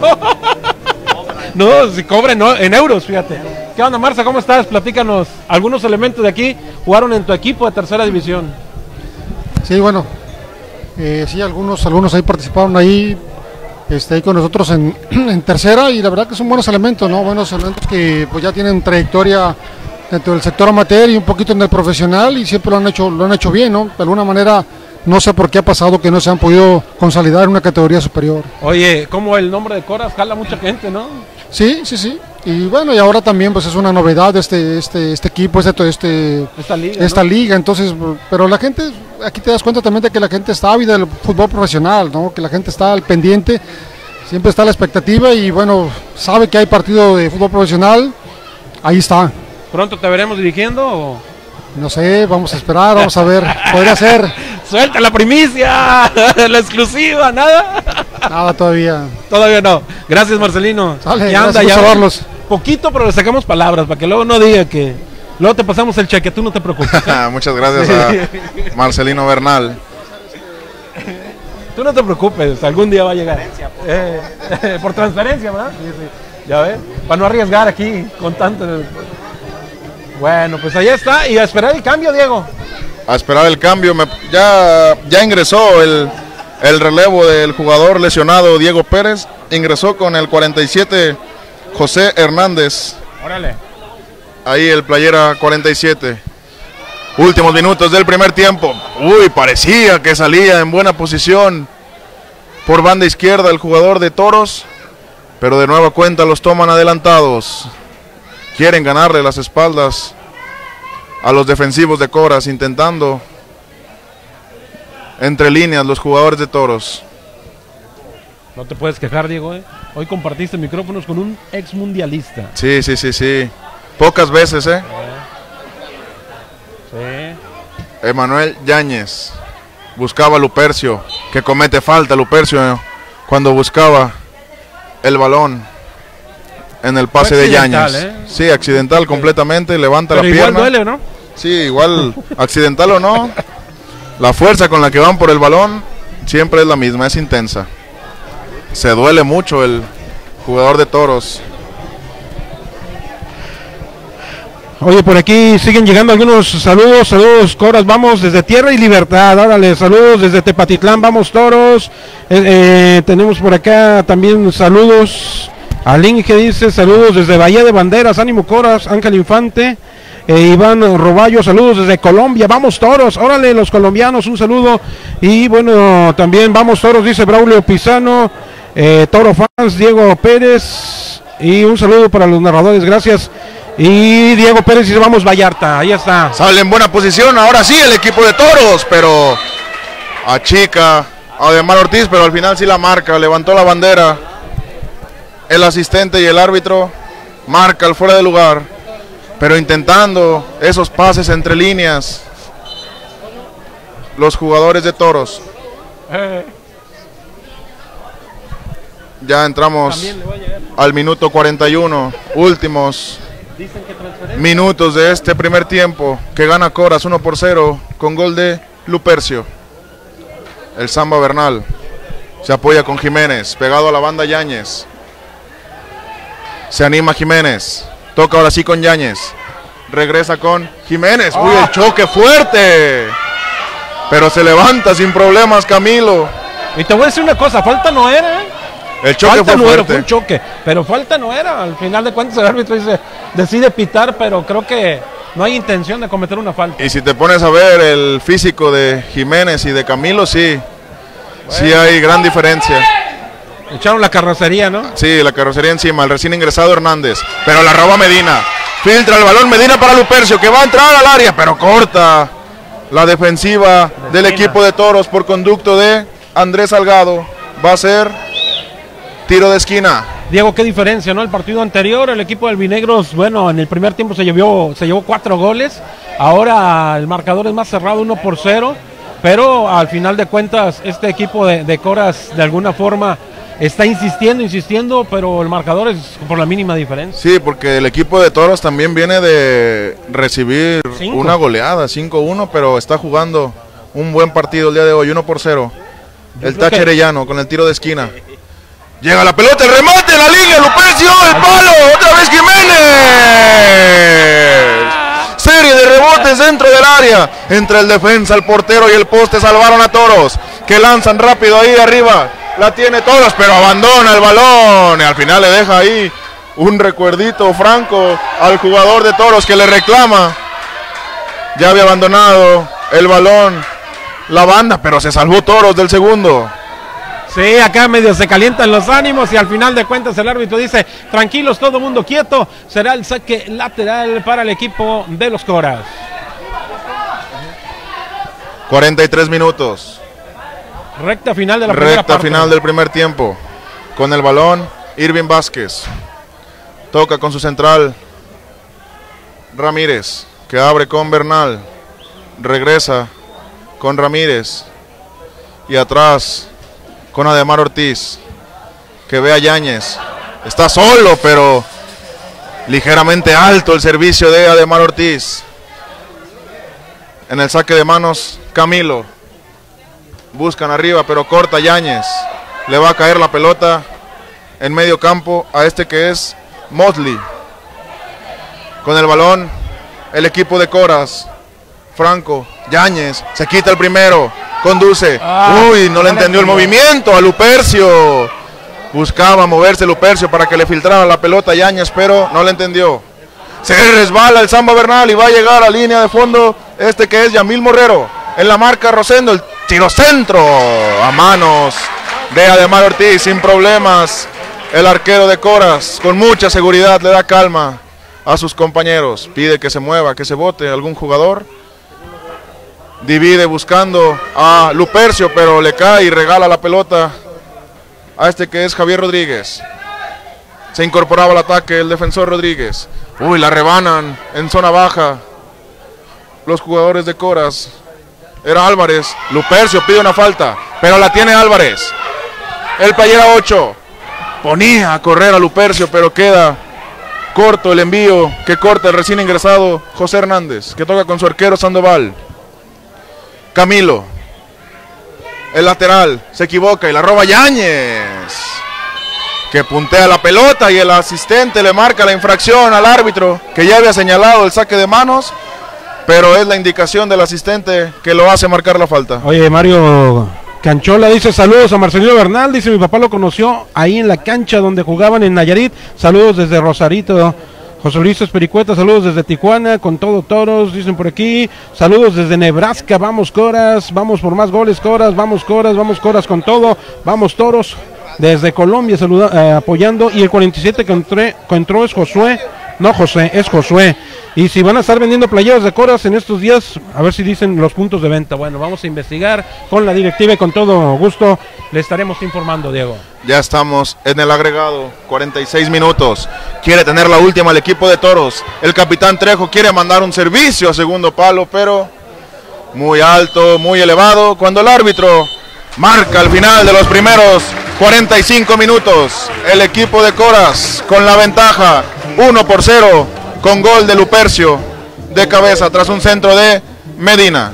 No, si cobren, no, en euros, fíjate. ¿Qué onda, Marza? ¿Cómo estás? Platícanos, algunos elementos de aquí jugaron en tu equipo de tercera división. Sí, bueno, sí, algunos ahí participaron ahí con nosotros en tercera, y la verdad que son buenos elementos, ¿no? Buenos elementos que pues ya tienen trayectoria dentro del sector amateur y un poquito en el profesional, y siempre lo han hecho bien, ¿no? De alguna manera, no sé por qué ha pasado que no se han podido consolidar en una categoría superior. Oye, como el nombre de Coras jala mucha gente, ¿no? Sí. Y bueno, y ahora también pues es una novedad este equipo, esta liga, entonces, pero la gente, aquí te das cuenta también de que la gente está ávida del fútbol profesional, ¿no? Que la gente está al pendiente, siempre está a la expectativa, y bueno, sabe que hay partido de fútbol profesional, ahí está. ¿Pronto te veremos dirigiendo o...? No sé, vamos a esperar, vamos a ver, podría ser. ¡Suelta la primicia! ¡La exclusiva! ¿Nada? Nada todavía. Todavía no. Gracias, Marcelino. Sale, ya anda, ya verlos. Poquito, pero le sacamos palabras para que luego no diga que... Luego te pasamos el cheque, tú no te preocupes. Muchas gracias a Marcelino Bernal. Tú no te preocupes, algún día va a llegar. Por transferencia, ¿verdad? Sí. Ya ves, para no arriesgar aquí con tanto... Bueno, pues ahí está, y a esperar el cambio, Diego. A esperar el cambio, ya ingresó el relevo del jugador lesionado Diego Pérez, ingresó con el 47 José Hernández. Órale. Ahí el playera 47. Últimos minutos del primer tiempo. Uy, parecía que salía en buena posición por banda izquierda el jugador de Toros, pero de nueva cuenta los toman adelantados. Quieren ganarle las espaldas a los defensivos de Coras, intentando entre líneas los jugadores de Toros. No te puedes quejar, Diego, ¿eh? Hoy compartiste micrófonos con un ex mundialista. Sí. Pocas veces, ¿eh? Sí. Emanuel Yáñez buscaba a Lupercio, que comete falta Lupercio cuando buscaba el balón en el pase de Yáñez. Sí, accidental completamente, levanta la pierna. Igual duele, ¿no? Sí, igual, accidental o no, la fuerza con la que van por el balón siempre es la misma, es intensa. Se duele mucho el jugador de Toros. Oye, por aquí siguen llegando algunos saludos Coras, vamos desde Tierra y Libertad, órale, saludos desde Tepatitlán, vamos Toros. Tenemos por acá también saludos a Link, que dice saludos desde Bahía de Banderas, ánimo Coras, Ángel Infante. Iván Roballo, saludos desde Colombia, vamos Toros, órale los colombianos, un saludo. Y bueno, también vamos Toros, dice Braulio Pisano, Toro Fans, Diego Pérez, y un saludo para los narradores, gracias. Y Diego Pérez dice vamos Vallarta, ahí está. Sale en buena posición, ahora sí el equipo de Toros, pero achica a Ademar Ortiz, pero al final sí la marca, levantó la bandera. El asistente y el árbitro marca el fuera de lugar, pero intentando esos pases entre líneas los jugadores de Toros. Ya entramos al minuto 41, últimos minutos de este primer tiempo, que gana Coras 1-0 con gol de Lupercio. El Samba Bernal se apoya con Jiménez, pegado a la banda Yáñez. Se anima Jiménez, toca ahora sí con Yáñez, regresa con Jiménez. Uy, el choque fuerte, pero se levanta sin problemas Camilo. Y te voy a decir una cosa, falta no era, El choque falta fue no fuerte. era, fue un choque, pero falta no era. Al final de cuentas el árbitro decide pitar, pero creo que no hay intención de cometer una falta. Y si te pones a ver el físico de Jiménez y de Camilo, sí, sí hay gran diferencia. Echaron la carrocería, ¿no? Sí, la carrocería encima, el recién ingresado Hernández, pero la roba Medina, filtra el balón Medina para Lupercio, que va a entrar al área, pero corta la defensiva del equipo de Toros por conducto de Andrés Salgado. Va a ser tiro de esquina. Diego, qué diferencia, ¿no? El partido anterior, el equipo de Albinegros, bueno, en el primer tiempo se llevó 4 goles, ahora el marcador es más cerrado, 1-0, pero al final de cuentas este equipo de Coras de alguna forma está insistiendo, pero el marcador es por la mínima diferencia. Sí, porque el equipo de Toros también viene de recibir 5. una goleada, 5-1, pero está jugando un buen partido el día de hoy, 1-0. El creo Tache que- Arellano con el tiro de esquina. Llega la pelota, el remate, la línea, Lupercio, el palo, otra vez Jiménez. Serie de rebotes dentro del área, entre el defensa, el portero y el poste salvaron a Toros, que lanzan rápido ahí arriba. La tiene Toros, pero abandona el balón y al final le deja ahí un recuerdito Franco al jugador de Toros, que le reclama. Ya había abandonado el balón la banda, pero se salvó Toros del segundo. Sí, acá medio se calientan los ánimos y al final de cuentas el árbitro dice, tranquilos, todo mundo quieto, será el saque lateral para el equipo de los Coras. 43 minutos. Recta final de la primera Recta parte. final del primer tiempo. Con el balón, Irving Vázquez. Toca con su central, Ramírez, que abre con Bernal. Regresa con Ramírez. Y atrás, con Ademar Ortiz, que ve a Yáñez. Está solo, pero ligeramente alto el servicio de Ademar Ortiz. En el saque de manos, Camilo. Buscan arriba, pero corta Yáñez. Le va a caer la pelota en medio campo a este que es Mosley. Con el balón, el equipo de Coras. Franco, Yáñez, se quita el primero, conduce. Uy, no le entendió el movimiento a Lupercio. Buscaba moverse Lupercio para que le filtrara la pelota a Yáñez, pero no le entendió. Se resbala el Samba Bernal y va a llegar a línea de fondo este que es Yamil Morrero. En la marca Rosendo, el tiro centro a manos de Ademar Ortiz, sin problemas. El arquero de Coras, con mucha seguridad, le da calma a sus compañeros. Pide que se mueva, que se bote algún jugador. Divide buscando a Lupercio, pero le cae y regala la pelota a este que es Javier Rodríguez. Se incorporaba al ataque el defensor Rodríguez. Uy, la rebanan en zona baja los jugadores de Coras. Era Álvarez. Lupercio pide una falta, pero la tiene Álvarez. El playera 8 ponía a correr a Lupercio, pero queda corto el envío que corta el recién ingresado José Hernández, que toca con su arquero Sandoval. Camilo, el lateral, se equivoca y la roba Yáñez, que puntea la pelota y el asistente le marca la infracción al árbitro, que ya había señalado el saque de manos, pero es la indicación del asistente que lo hace marcar la falta. Oye, Mario Canchola dice, saludos a Marcelino Bernal, dice, mi papá lo conoció ahí en la cancha donde jugaban en Nayarit, saludos desde Rosarito, José Luis Espericueta, saludos desde Tijuana, con todo Toros, dicen por aquí. Saludos desde Nebraska, vamos Coras, vamos por más goles Coras, vamos Coras con todo, vamos Toros. Desde Colombia apoyando, y el 47 que entró es Josué, no José, es Josué. Y si van a estar vendiendo playeras de Coras en estos días, a ver si dicen los puntos de venta. Bueno, vamos a investigar con la directiva y con todo gusto le estaremos informando, Diego. Ya estamos en el agregado, 46 minutos. Quiere tener la última el equipo de Toros. El capitán Trejo quiere mandar un servicio a segundo palo, pero muy alto, muy elevado. Cuando el árbitro marca al final de los primeros 45 minutos, el equipo de Coras con la ventaja 1-0, con gol de Lupercio de cabeza tras un centro de Medina.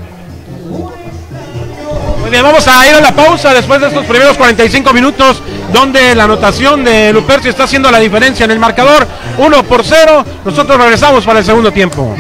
Muy bien, vamos a ir a la pausa después de estos primeros 45 minutos, donde la anotación de Lupercio está haciendo la diferencia en el marcador, 1-0. Nosotros regresamos para el segundo tiempo.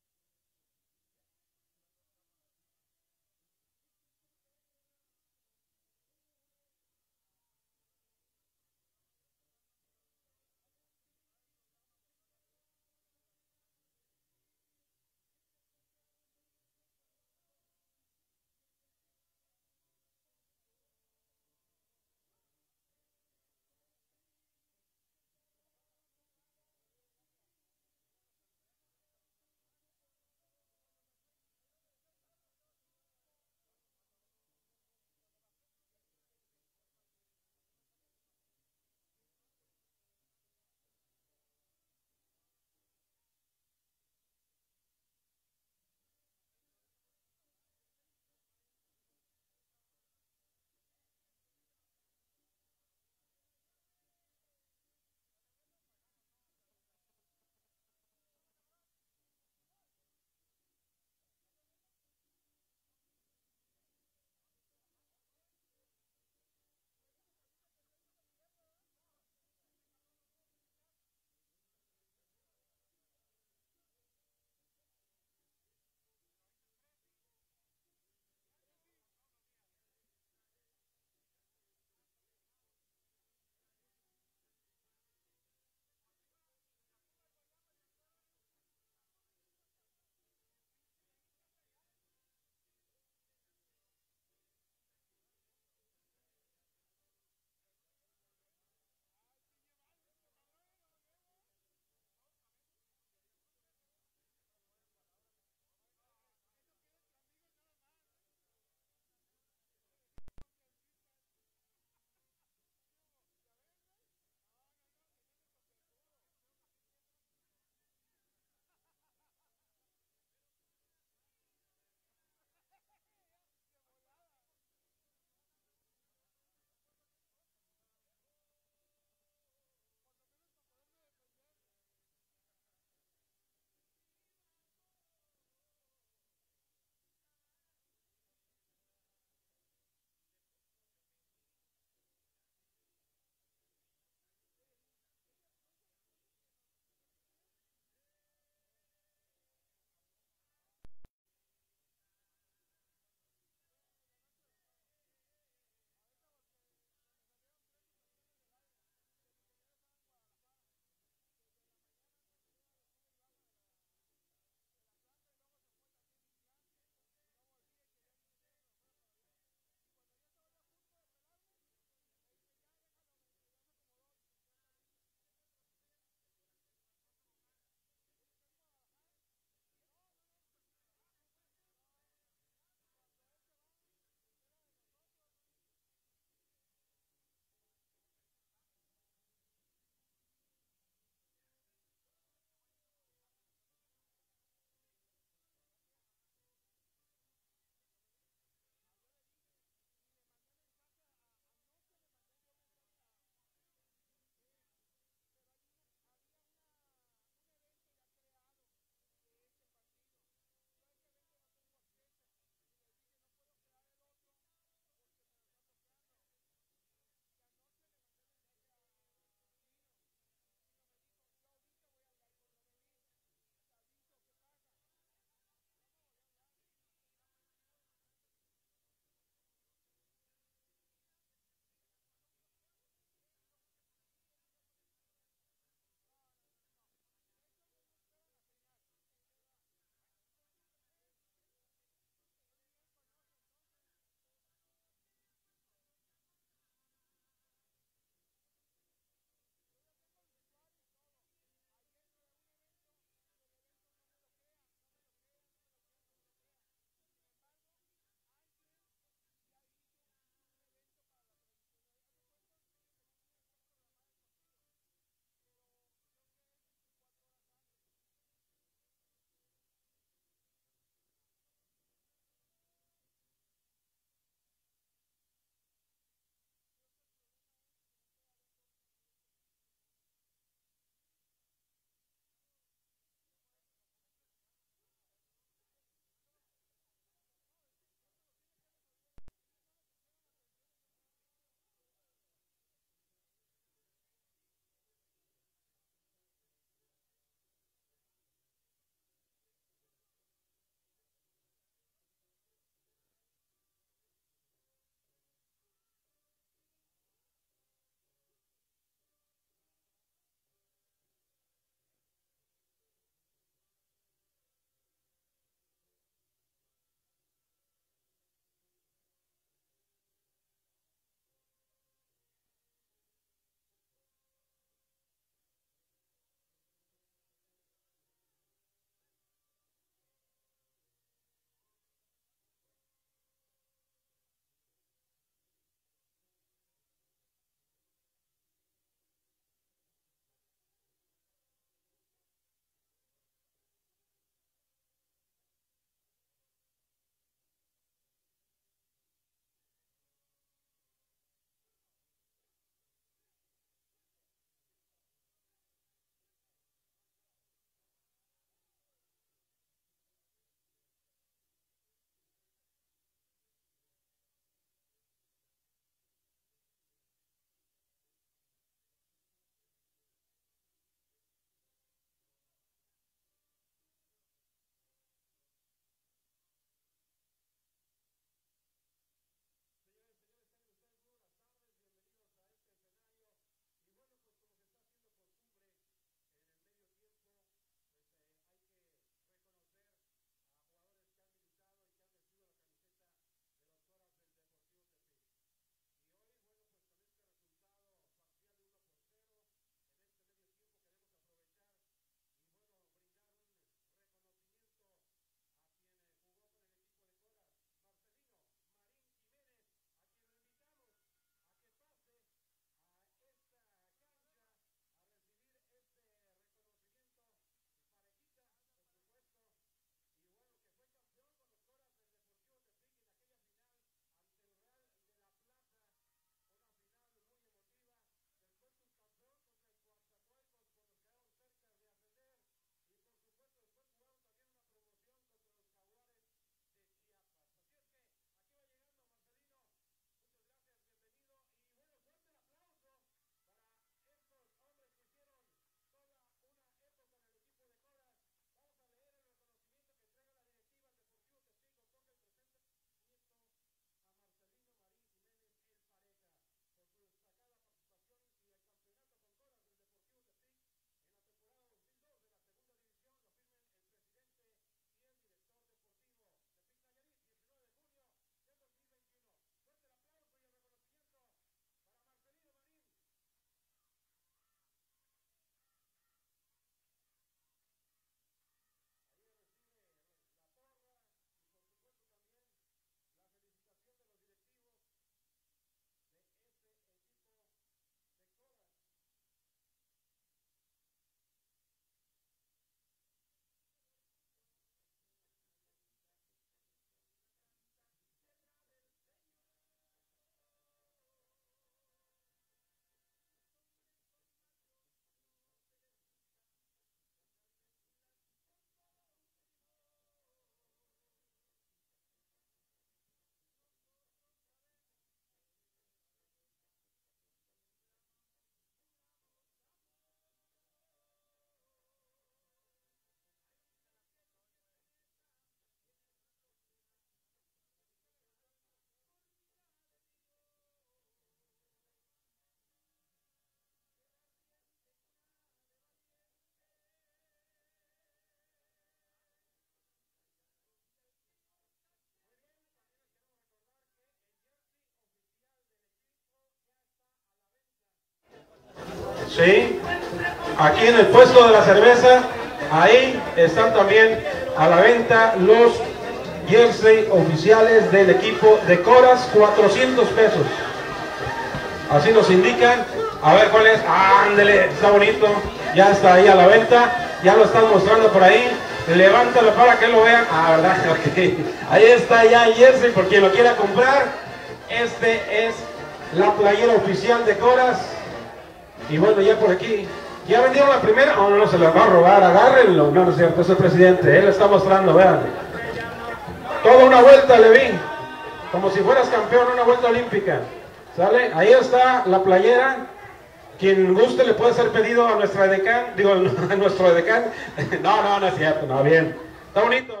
¿sí? Aquí en el puesto de la cerveza, ahí están también a la venta los jersey oficiales del equipo de Coras, 400 pesos. Así nos indican. A ver cuál es. Ándele, está bonito. Ya está ahí a la venta. Ya lo están mostrando por ahí. Levántalo para que lo vean. ¿Verdad? Okay. Ahí está ya el jersey por quien lo quiera comprar. Este es la playera oficial de Coras. Y bueno, ya por aquí. ¿Ya vendieron la primera? No, se la va a robar. Agárrenlo. No es cierto, es el presidente. Él lo está mostrando, vean. Toda una vuelta le vi. Como si fueras campeón, una vuelta olímpica. ¿Sale? Ahí está la playera. Quien guste le puede hacer pedido a nuestra edecán. Digo, a nuestro edecán. No es cierto. No, bien. Está bonito.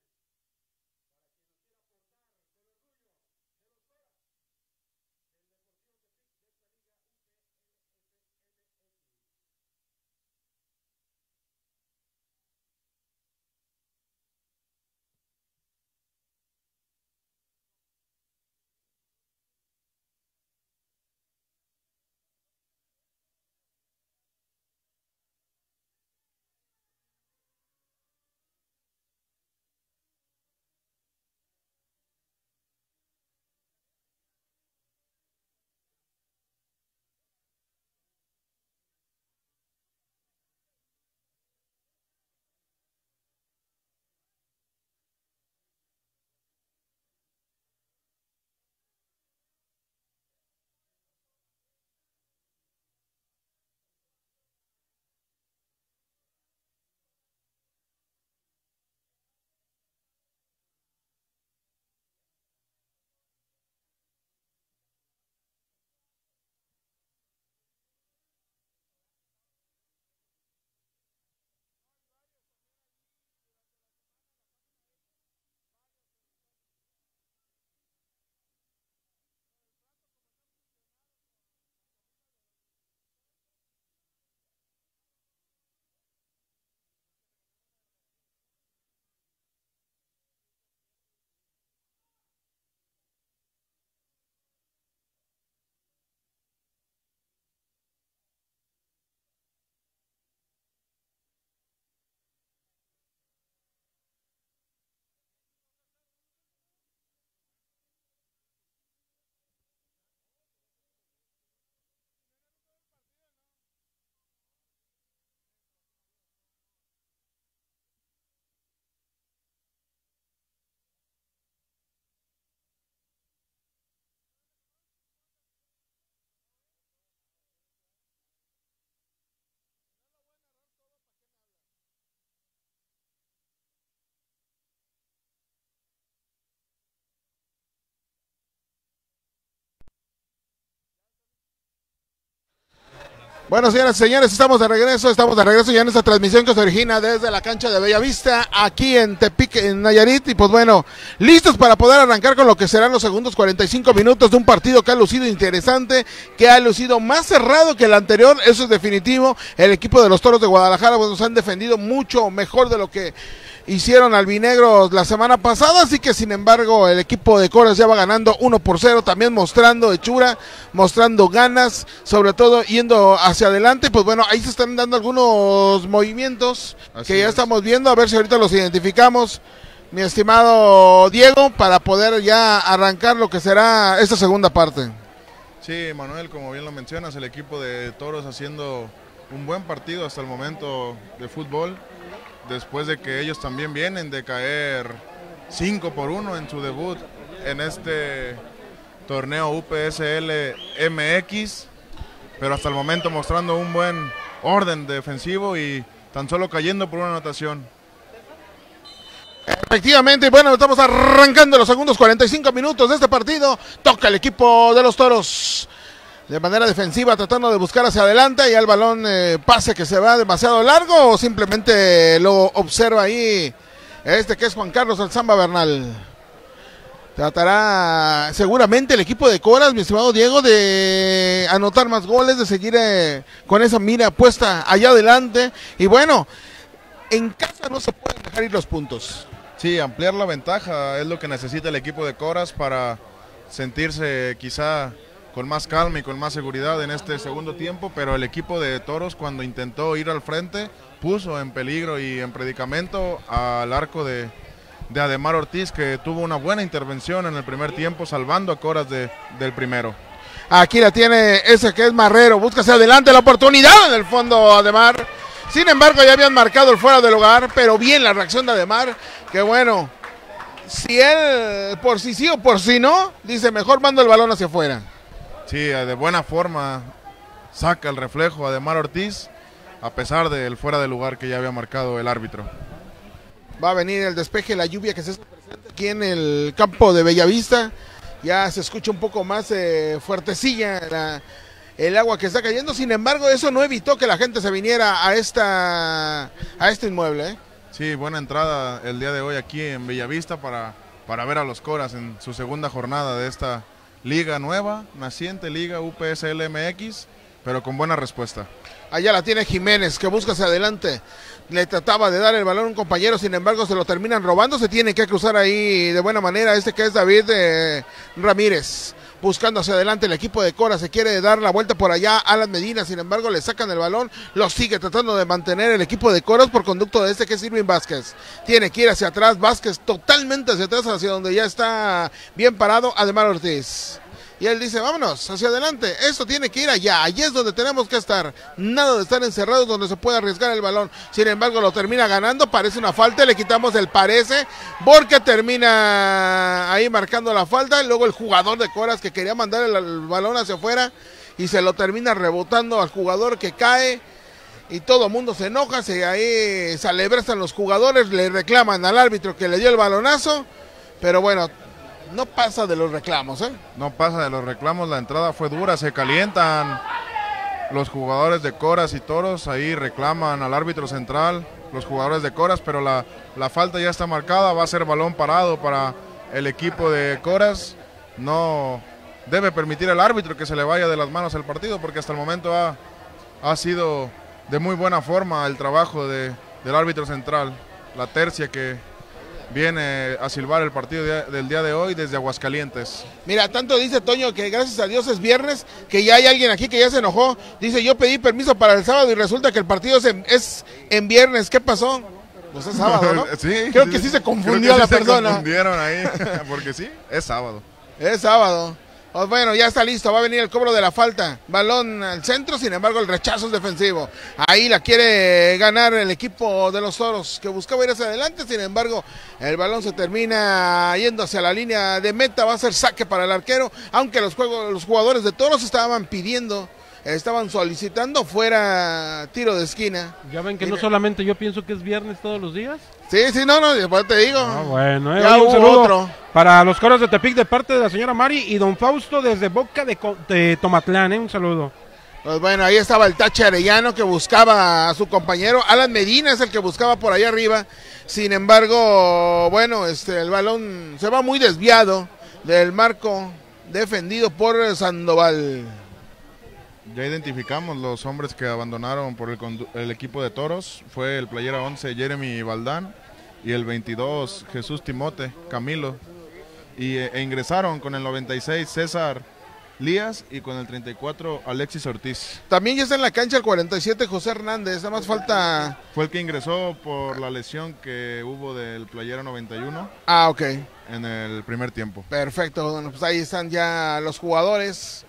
Bueno, señoras y señores, estamos de regreso ya en esta transmisión que se origina desde la cancha de Bellavista, aquí en Tepic, en Nayarit, y pues bueno, listos para poder arrancar con lo que serán los segundos 45 minutos de un partido que ha lucido interesante, que ha lucido más cerrado que el anterior, eso es definitivo. El equipo de los Toros de Guadalajara pues nos han defendido mucho mejor de lo que hicieron albinegros la semana pasada, así que sin embargo el equipo de Coras ya va ganando 1-0, también mostrando hechura, mostrando ganas, sobre todo yendo hacia adelante. Pues bueno, ahí se están dando algunos movimientos que ya estamos viendo, a ver si ahorita los identificamos, mi estimado Diego, para poder ya arrancar lo que será esta segunda parte. Sí, Manuel, como bien lo mencionas, el equipo de Toros haciendo un buen partido hasta el momento de fútbol, después de que ellos también vienen de caer 5-1 en su debut en este torneo UPSL MX, pero hasta el momento mostrando un buen orden defensivo y tan solo cayendo por una anotación. Efectivamente, bueno, estamos arrancando los segundos 45 minutos de este partido. Toca el equipo de los Toros de manera defensiva, tratando de buscar hacia adelante, y el balón pase que se va demasiado largo, o simplemente lo observa ahí que es Juan Carlos el Zamba Bernal. Tratará seguramente el equipo de Coras, mi estimado Diego, de anotar más goles, de seguir con esa mira puesta allá adelante, y bueno, en casa no se pueden dejar ir los puntos. Sí, ampliar la ventaja es lo que necesita el equipo de Coras para sentirse quizá con más calma y con más seguridad en este segundo tiempo, pero el equipo de Toros, cuando intentó ir al frente, puso en peligro y en predicamento al arco de Ademar Ortiz, que tuvo una buena intervención en el primer tiempo, salvando a Coras del primero. Aquí la tiene ese que es Marrero, busca hacia adelante la oportunidad en el fondo Ademar. Sin embargo, ya habían marcado el fuera del lugar, pero bien la reacción de Ademar, que bueno, si él por si sí o por si no, dice mejor mando el balón hacia afuera. Sí, de buena forma saca el reflejo Ademar Ortiz, a pesar del fuera de lugar que ya había marcado el árbitro. Va a venir el despeje, la lluvia que se presenta aquí en el campo de Bellavista. Ya se escucha un poco más fuertecilla el agua que está cayendo. Sin embargo, eso no evitó que la gente se viniera a este inmueble. Sí, buena entrada el día de hoy aquí en Bellavista para ver a los Coras en su segunda jornada de esta liga nueva, naciente liga UPSL MX, pero con buena respuesta. Allá la tiene Jiménez, que busca hacia adelante. Le trataba de dar el balón a un compañero, sin embargo se lo terminan robando. Se tiene que cruzar ahí de buena manera que es David Ramírez. Buscando hacia adelante el equipo de Cora, se quiere dar la vuelta por allá Alan Medina, sin embargo le sacan el balón, lo sigue tratando de mantener el equipo de Coras por conducto de que es Irving Vázquez. Tiene que ir hacia atrás, Vázquez totalmente hacia atrás, hacia donde ya está bien parado Ademar Ortiz. Y él dice, vámonos, hacia adelante, esto tiene que ir allá, allí es donde tenemos que estar, nada de estar encerrados donde se puede arriesgar el balón. Sin embargo, lo termina ganando, parece una falta, le quitamos el parece, porque termina ahí marcando la falta, y luego el jugador de Coras que quería mandar el balón hacia afuera, y se lo termina rebotando al jugador que cae, y todo el mundo se enoja, ahí se alebrestan los jugadores, le reclaman al árbitro que le dio el balonazo, pero bueno, no pasa de los reclamos, No pasa de los reclamos, la entrada fue dura, se calientan los jugadores de Coras y Toros, ahí reclaman al árbitro central, los jugadores de Coras, pero la falta ya está marcada, va a ser balón parado para el equipo de Coras. No debe permitir al árbitro que se le vaya de las manos el partido, porque hasta el momento ha sido de muy buena forma el trabajo del árbitro central, la tercia que viene a silbar el partido del día de hoy desde Aguascalientes. Mira, tanto dice Toño que gracias a Dios es viernes, que ya hay alguien aquí que ya se enojó. Dice, yo pedí permiso para el sábado y resulta que el partido es en viernes. ¿Qué pasó? Pues es sábado, ¿no? Sí, creo que sí se confundió la persona. Se confundieron ahí, porque sí, es sábado. Es sábado. Pues bueno, ya está listo, va a venir el cobro de la falta, balón al centro, sin embargo el rechazo es defensivo, ahí la quiere ganar el equipo de los Toros, que buscaba ir hacia adelante, sin embargo el balón se termina yendo hacia la línea de meta, va a ser saque para el arquero, aunque los jugadores de Toros estaban solicitando fuera tiro de esquina. Ya ven que no solamente yo pienso que es viernes todos los días. Sí, no, después te digo. Bueno, ya un saludo otro para los Coras de Tepic de parte de la señora Mari y don Fausto desde Boca de Tomatlán, un saludo. Pues bueno, ahí estaba el Tache Arellano que buscaba a su compañero, Alan Medina es el que buscaba por allá arriba, sin embargo, bueno, el balón se va muy desviado del marco defendido por Sandoval. Ya identificamos los hombres que abandonaron por el equipo de Toros, fue el playera 11 Jeremy Valdán y el 22 Jesús Timote Camilo, e ingresaron con el 96 César Lías y con el 34 Alexis Ortiz. También ya está en la cancha el 47 José Hernández, nada más falta... Fue el que ingresó por la lesión que hubo del playera 91. Ah, ok. En el primer tiempo. Perfecto, bueno, pues ahí están ya los jugadores.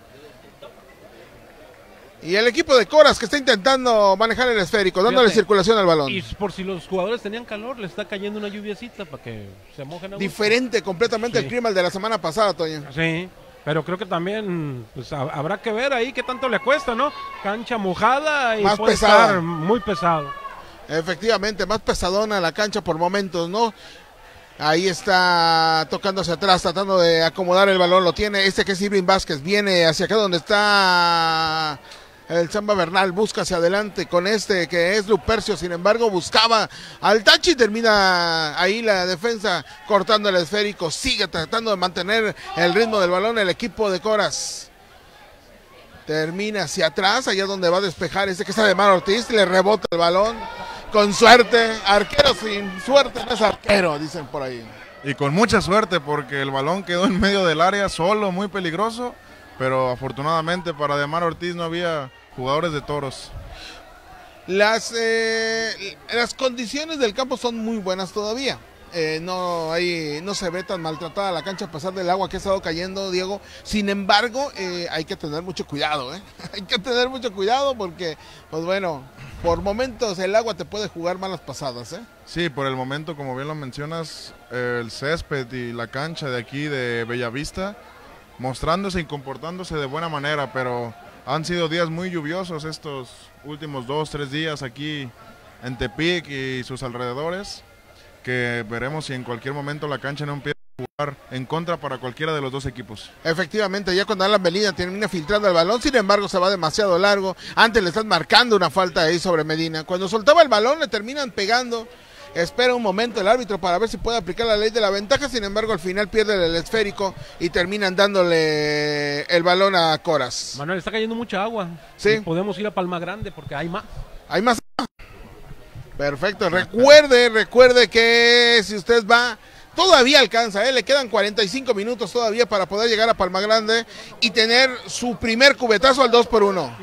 Y el equipo de Coras que está intentando manejar el esférico, dándole circulación al balón. Y por si los jugadores tenían calor, le está cayendo una lluviecita para que se mojen. Diferente completamente el clima de la semana pasada, Toño. Sí, pero creo que también pues, habrá que ver ahí qué tanto le cuesta, ¿no? Cancha mojada y más puede pesada. Estar muy pesado. Efectivamente, más pesadona la cancha por momentos, ¿no? Ahí está tocando hacia atrás, tratando de acomodar el balón, lo tiene que es Irving Vázquez, viene hacia acá donde está... El Zamba Bernal busca hacia adelante con que es Lupercio, sin embargo buscaba al Tachi, termina ahí la defensa cortando el esférico, sigue tratando de mantener el ritmo del balón el equipo de Coras. Termina hacia atrás, allá donde va a despejar que está Ademar Ortiz, le rebota el balón, con suerte, arquero sin suerte no es arquero, dicen por ahí. Y con mucha suerte porque el balón quedó en medio del área solo, muy peligroso. pero afortunadamente para Ademar Ortiz no había jugadores de Toros. Las condiciones del campo son muy buenas todavía. No se ve tan maltratada la cancha a pesar del agua que ha estado cayendo, Diego. Sin embargo, hay que tener mucho cuidado, hay que tener mucho cuidado porque, pues bueno, por momentos el agua te puede jugar malas pasadas, Sí, por el momento, como bien lo mencionas, el césped y la cancha de aquí de Bellavista mostrándose y comportándose de buena manera, pero han sido días muy lluviosos estos últimos 2-3 días aquí en Tepic y sus alrededores, que veremos si en cualquier momento la cancha no empieza a jugar en contra para cualquiera de los dos equipos. Efectivamente, ya cuando Alan Medina termina filtrando el balón, sin embargo se va demasiado largo. Antes le están marcando una falta ahí sobre Medina. Cuando soltaba el balón le terminan pegando. Espera un momento el árbitro para ver si puede aplicar la ley de la ventaja, sin embargo al final pierde el esférico y terminan dándole el balón a Coras. Manuel, está cayendo mucha agua. Sí. Podemos ir a Palma Grande porque hay más. ¿Hay más? Perfecto, recuerde que si usted va, todavía alcanza, le quedan 45 minutos todavía para poder llegar a Palma Grande y tener su primer cubetazo al 2x1.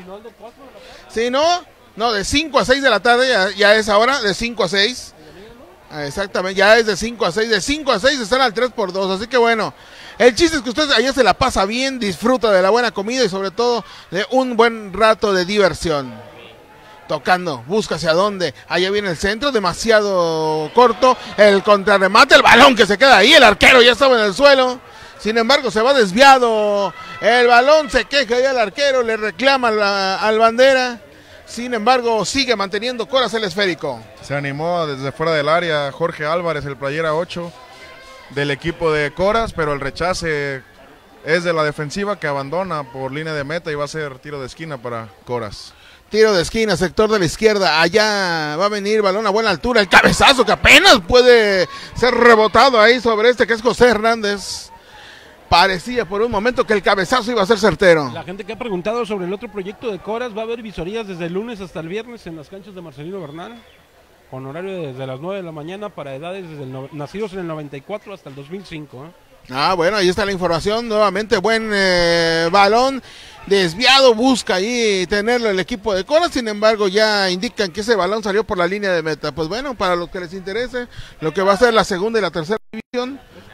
Si no, de 5 a 6 de la tarde, ya es ahora, de 5 a 6. Exactamente, ya es de 5 a 6, de 5 a 6 están al 3x2, así que bueno, el chiste es que usted allá se la pasa bien, disfruta de la buena comida y sobre todo de un buen rato de diversión. Tocando, busca hacia dónde, allá viene el centro, demasiado corto, el contrarremate, el balón que se queda ahí, el arquero ya estaba en el suelo, sin embargo se va desviado, el balón se queja y el arquero le reclama al bandera. Sin embargo, sigue manteniendo Coras el esférico. Se animó desde fuera del área Jorge Álvarez, el playera 8 del equipo de Coras, pero el rechace es de la defensiva que abandona por línea de meta y va a ser tiro de esquina para Coras. Tiro de esquina, sector de la izquierda, allá va a venir balón a buena altura, el cabezazo que apenas puede ser rebotado ahí sobre que es José Hernández. Parecía por un momento que el cabezazo iba a ser certero. La gente que ha preguntado sobre el otro proyecto de Coras, va a haber visorías desde el lunes hasta el viernes en las canchas de Marcelino Bernal, con horario desde las 9 de la mañana para edades desde nacidos en el 94 hasta el 2005. Bueno, ahí está la información, nuevamente buen balón, desviado, busca ahí tenerlo el equipo de Coras, sin embargo ya indican que ese balón salió por la línea de meta. Pues bueno, para los que les interese, lo que va a ser la segunda y la tercera división.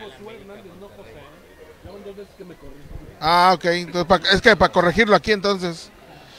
Ok, entonces, es que para corregirlo aquí entonces.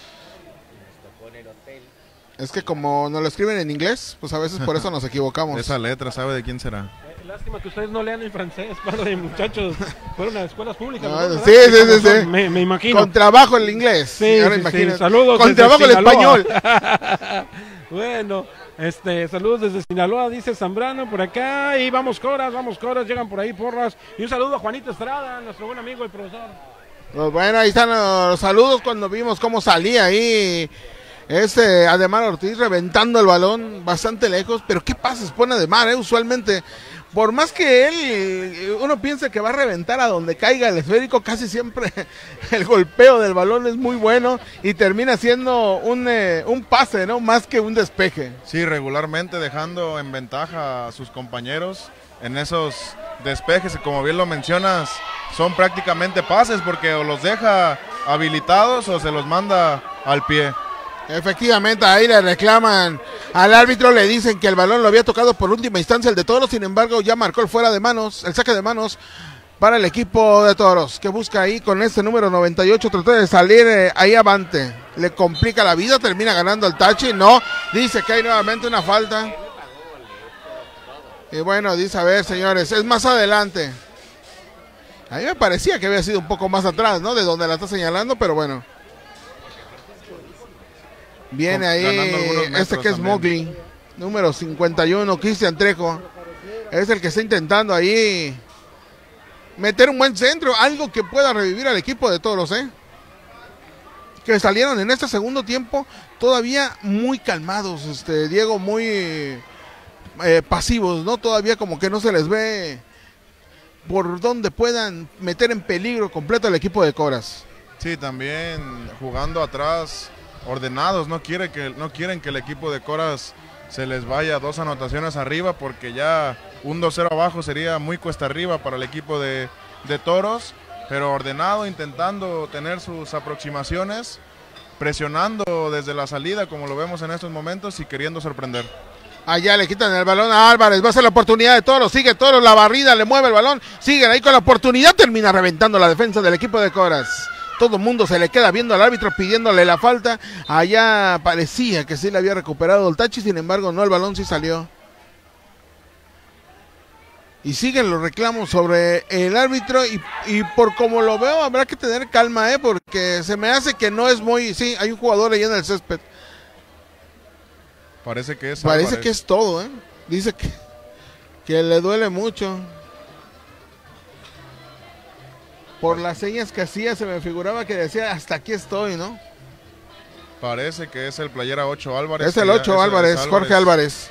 Es que como nos lo escriben en inglés, pues a veces por eso nos equivocamos. Esa letra, ¿sabe de quién será? Lástima que ustedes no lean el francés, padre, muchachos. Fueron a escuelas públicas. ¿No? Sí. Me imagino. Con trabajo el inglés. Sí, ahora sí. Saludos. Con trabajo el español. Bueno, saludos desde Sinaloa, dice Zambrano por acá. Y vamos Coras, llegan por ahí porras. Y un saludo a Juanito Estrada, nuestro buen amigo el profesor. Pues bueno, ahí están los saludos cuando vimos cómo salía ahí Ademar Ortiz reventando el balón bastante lejos. Pero qué pases pone Ademar, usualmente. Por más que uno piense que va a reventar a donde caiga el esférico, casi siempre el golpeo del balón es muy bueno y termina siendo un pase, ¿no? Más que un despeje. Sí, regularmente dejando en ventaja a sus compañeros en esos despejes, y como bien lo mencionas, son prácticamente pases porque o los deja habilitados o se los manda al pie. Efectivamente, ahí le reclaman al árbitro, le dicen que el balón lo había tocado por última instancia el de Toros, sin embargo ya marcó el saque de manos para el equipo de Toros, que busca ahí con este número 98 tratar de salir ahí avante. Le complica la vida, termina ganando el tachi, no, dice que hay nuevamente una falta. Y bueno, dice, a ver señores, es más adelante. A mí me parecía que había sido un poco más atrás, ¿no? De donde la está señalando, pero bueno. Viene ahí que es Mowgli, número 51, Cristian Trejo. Es el que está intentando ahí meter un buen centro, algo que pueda revivir al equipo de Toros, que salieron en este segundo tiempo todavía muy calmados, Diego, muy pasivos, ¿no? Todavía como que no se les ve por donde puedan meter en peligro completo al equipo de Coras. Sí, también jugando atrás, ordenados, no quieren que el equipo de Coras se les vaya 2 anotaciones arriba, porque ya un 2-0 abajo sería muy cuesta arriba para el equipo de Toros, pero ordenado, intentando tener sus aproximaciones, presionando desde la salida como lo vemos en estos momentos y queriendo sorprender. Allá le quitan el balón a Álvarez, va a ser la oportunidad de Toros, sigue Toros, la barrida, le mueve el balón, siguen ahí con la oportunidad, termina reventando la defensa del equipo de Coras. Todo el mundo se le queda viendo al árbitro pidiéndole la falta, allá parecía que sí le había recuperado el tachi, sin embargo no, el balón sí salió. Y siguen los reclamos sobre el árbitro y por como lo veo habrá que tener calma, porque se me hace que no es muy... Sí, hay un jugador ahí en el césped. Parece que es Álvarez. Que es todo, Dice que le duele mucho. Por las señas que hacía se me figuraba que decía hasta aquí estoy, ¿no? Parece que es el playera 8 Álvarez. Es el 8 Álvarez, Jorge Álvarez.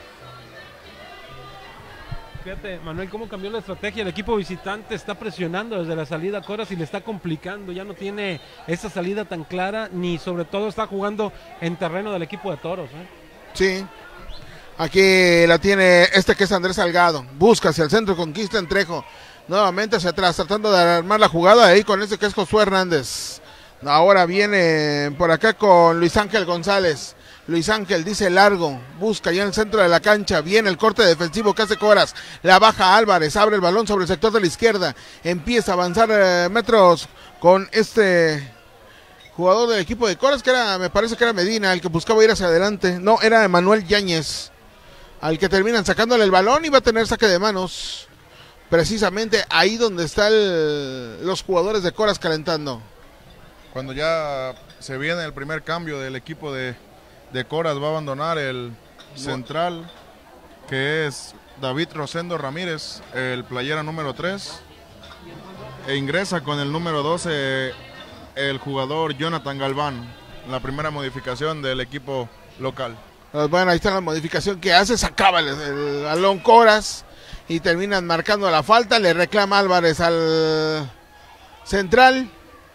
Fíjate, Manuel, cómo cambió la estrategia. El equipo visitante está presionando desde la salida a Coras y le está complicando. Ya no tiene esa salida tan clara, ni sobre todo está jugando en terreno del equipo de Toros, Sí, aquí la tiene que es Andrés Salgado, busca hacia el centro, conquista en Trejo, nuevamente hacia atrás, tratando de armar la jugada ahí con que es Josué Hernández. Ahora viene por acá con Luis Ángel González. Luis Ángel dice largo, busca ya en el centro de la cancha, viene el corte defensivo que hace Coras, la baja Álvarez, abre el balón sobre el sector de la izquierda, empieza a avanzar metros con jugador del equipo de Coras, me parece que era Medina, el que buscaba ir hacia adelante. No, era Emanuel Yáñez, al que terminan sacándole el balón y va a tener saque de manos. Precisamente ahí donde están los jugadores de Coras calentando. Cuando ya se viene el primer cambio del equipo de Coras, va a abandonar el central, que es David Rosendo Ramírez, el playera número 3, e ingresa con el número 12 el jugador Jonathan Galván, la primera modificación del equipo local. Bueno, ahí está la modificación que hace, sacaba el balón Coras y terminan marcando la falta, le reclama Álvarez al central.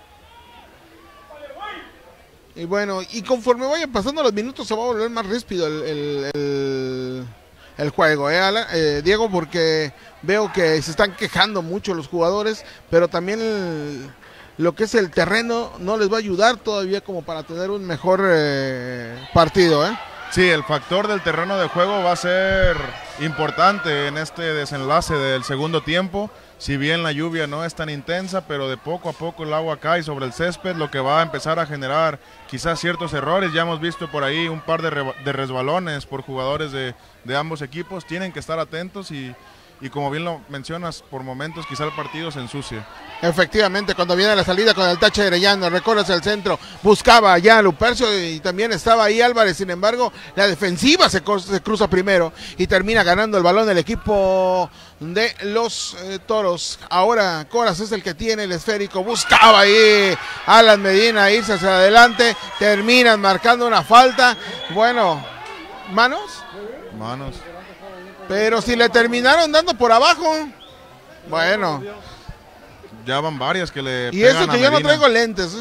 Y bueno, y conforme vayan pasando los minutos se va a volver más ríspido el juego, Diego, porque veo que se están quejando mucho los jugadores, pero también lo que es el terreno no les va a ayudar todavía como para tener un mejor partido, Sí, el factor del terreno de juego va a ser importante en este desenlace del segundo tiempo. Si bien la lluvia no es tan intensa, pero de poco a poco el agua cae sobre el césped, lo que va a empezar a generar quizás ciertos errores. Ya hemos visto por ahí un par de resbalones por jugadores de ambos equipos. Tienen que estar atentos y como bien lo mencionas, por momentos quizá el partido se ensucie. Efectivamente, cuando viene la salida con el Tache Arellano, recorre hacia el centro, buscaba ya a Lupercio y también estaba ahí Álvarez, sin embargo, la defensiva se cruza primero y termina ganando el balón el equipo de los Toros. Ahora Coras es el que tiene el esférico, buscaba ahí Alan Medina irse hacia adelante, terminan marcando una falta. Bueno, ¿manos? Manos. Pero si le terminaron dando por abajo. Bueno. Ya van varias que le y pegan eso que a yo Medina. no traigo lentes.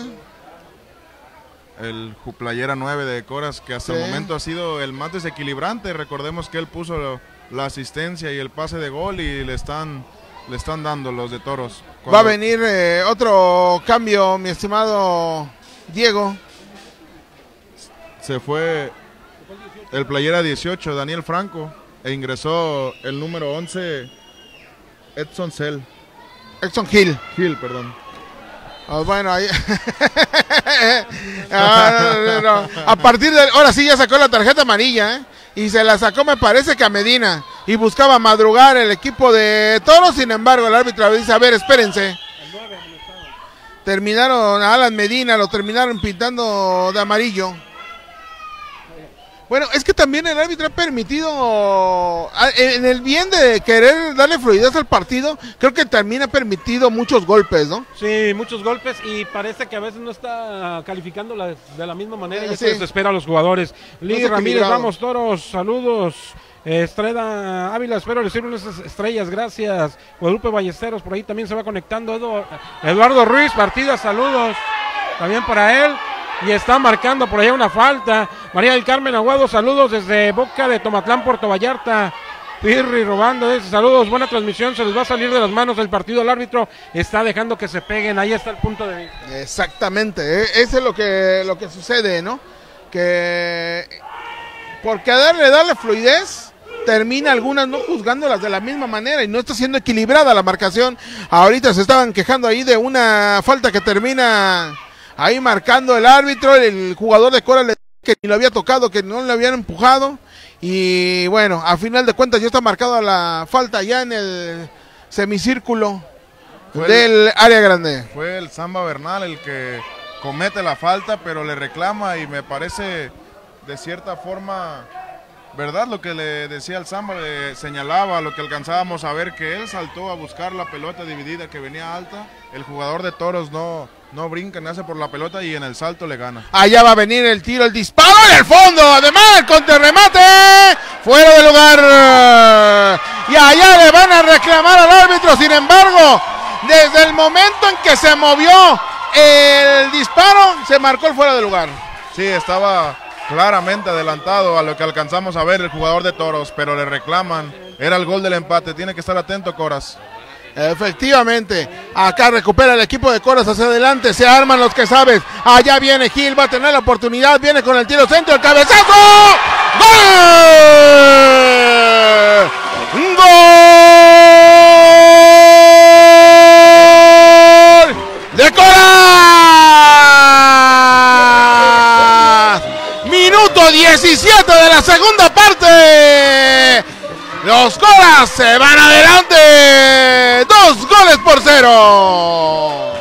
El playera 9 de Coras, que hasta el momento ha sido el más desequilibrante. Recordemos que él puso la asistencia y el pase de gol y le están dando los de Toros. Va a venir otro cambio, mi estimado Diego. Se fue el playera 18, Daniel Franco, e ingresó el número 11, Edson Hill. Perdón. Bueno, ahí. No. A partir de ahora sí ya sacó la tarjeta amarilla, y se la sacó, me parece que a Medina, y buscaba madrugar el equipo de Toros. Sin embargo, el árbitro dice: a ver, espérense. Terminaron a Alan Medina, lo terminaron pintando de amarillo. Bueno, es que también el árbitro ha permitido, en el bien de querer darle fluidez al partido, creo que también ha permitido muchos golpes, ¿no? Sí, muchos golpes, y parece que a veces no está calificando de la misma manera, ya sí. se desespera a los jugadores. Lee No Ramírez, vamos Toros, saludos. Estrella Ávila, espero recibir unas estrellas, gracias. Guadalupe Ballesteros, por ahí también se va conectando. Eduardo Ruiz, partida, saludos también para él. Y está marcando por allá una falta. María del Carmen Aguado, saludos desde Boca de Tomatlán, Puerto Vallarta. Pirri robando, saludos, buena transmisión, se les va a salir de las manos el partido, el árbitro está dejando que se peguen, ahí está el punto de vista. Exactamente, eso es lo que sucede, ¿no? Que por darle fluidez, termina algunas no juzgándolas de la misma manera y no está siendo equilibrada la marcación. Ahorita se estaban quejando ahí de una falta que termina ahí marcando el árbitro, el jugador de Coras le dijo que ni lo había tocado, que no le habían empujado. Y bueno, a final de cuentas ya está marcada la falta ya en el semicírculo del área grande. Fue el Samba Bernal el que comete la falta, pero le reclama y me parece de cierta forma, ¿verdad? Lo que le decía el Samba, le señalaba, lo que alcanzábamos a ver, que él saltó a buscar la pelota dividida que venía alta, el jugador de Toros no brinca, nace por la pelota y en el salto le gana. Allá va a venir el tiro, el disparo en el fondo, además el contrarremate, fuera de lugar. Y allá le van a reclamar al árbitro, sin embargo, desde el momento en que se movió el disparo, se marcó el fuera de lugar. Sí, estaba claramente adelantado a lo que alcanzamos a ver el jugador de Toros, pero le reclaman, era el gol del empate, tiene que estar atento Coras. Efectivamente, acá recupera el equipo de Coras hacia adelante, se arman los que sabes, allá viene Gil, va a tener la oportunidad, viene con el tiro centro, el cabezazo, ¡gol! ¡Gol! ¡De Coras! Minuto 17 de la segunda parte. Los Coras se van adelante. 2-0.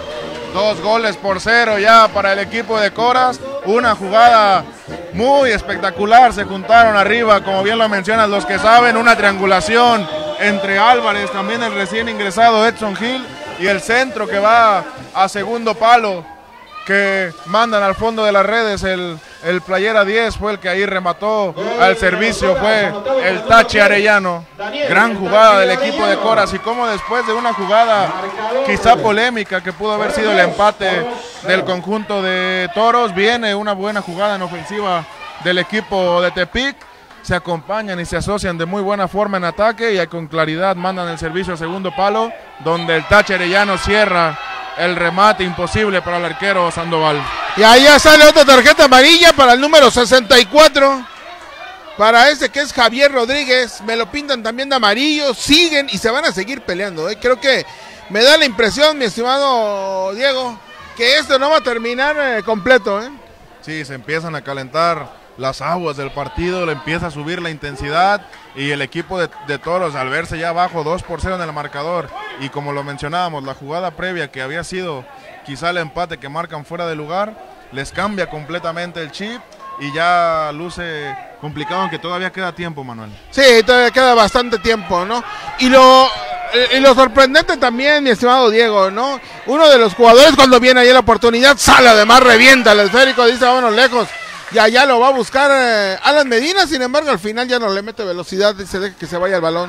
2-0 ya para el equipo de Coras. Una jugada muy espectacular. Se juntaron arriba, como bien lo mencionan los que saben. Una triangulación entre Álvarez, también el recién ingresado Edson Gil, y el centro que va a segundo palo, que mandan al fondo de las redes. El playera 10 fue el que ahí remató al servicio, fue el Tache Arellano. Gran jugada del equipo de Coras, y como después de una jugada quizá polémica que pudo haber sido el empate del conjunto de Toros, viene una buena jugada en ofensiva del equipo de Tepic. Se acompañan y se asocian de muy buena forma en ataque y con claridad mandan el servicio a segundo palo, donde el Tache Arellano cierra el remate imposible para el arquero Sandoval. Y ahí ya sale otra tarjeta amarilla para el número 64. Para ese que es Javier Rodríguez. Me lo pintan también de amarillo. Siguen y se van a seguir peleando. Creo que me da la impresión, mi estimado Diego, que esto no va a terminar completo. Sí, se empiezan a calentar las aguas del partido, le empieza a subir la intensidad, y el equipo de Toros, al verse ya abajo 2-0 en el marcador, y como lo mencionábamos, la jugada previa que había sido quizá el empate que marcan fuera de lugar, les cambia completamente el chip y ya luce complicado, aunque todavía queda tiempo, Manuel. Sí, todavía queda bastante tiempo, ¿no? Y lo sorprendente también, mi estimado Diego, ¿no? Uno de los jugadores, cuando viene ahí la oportunidad, sale, además revienta el esférico, dice vámonos lejos. Y allá lo va a buscar Alan Medina, sin embargo al final ya no le mete velocidad y se deja que se vaya el balón.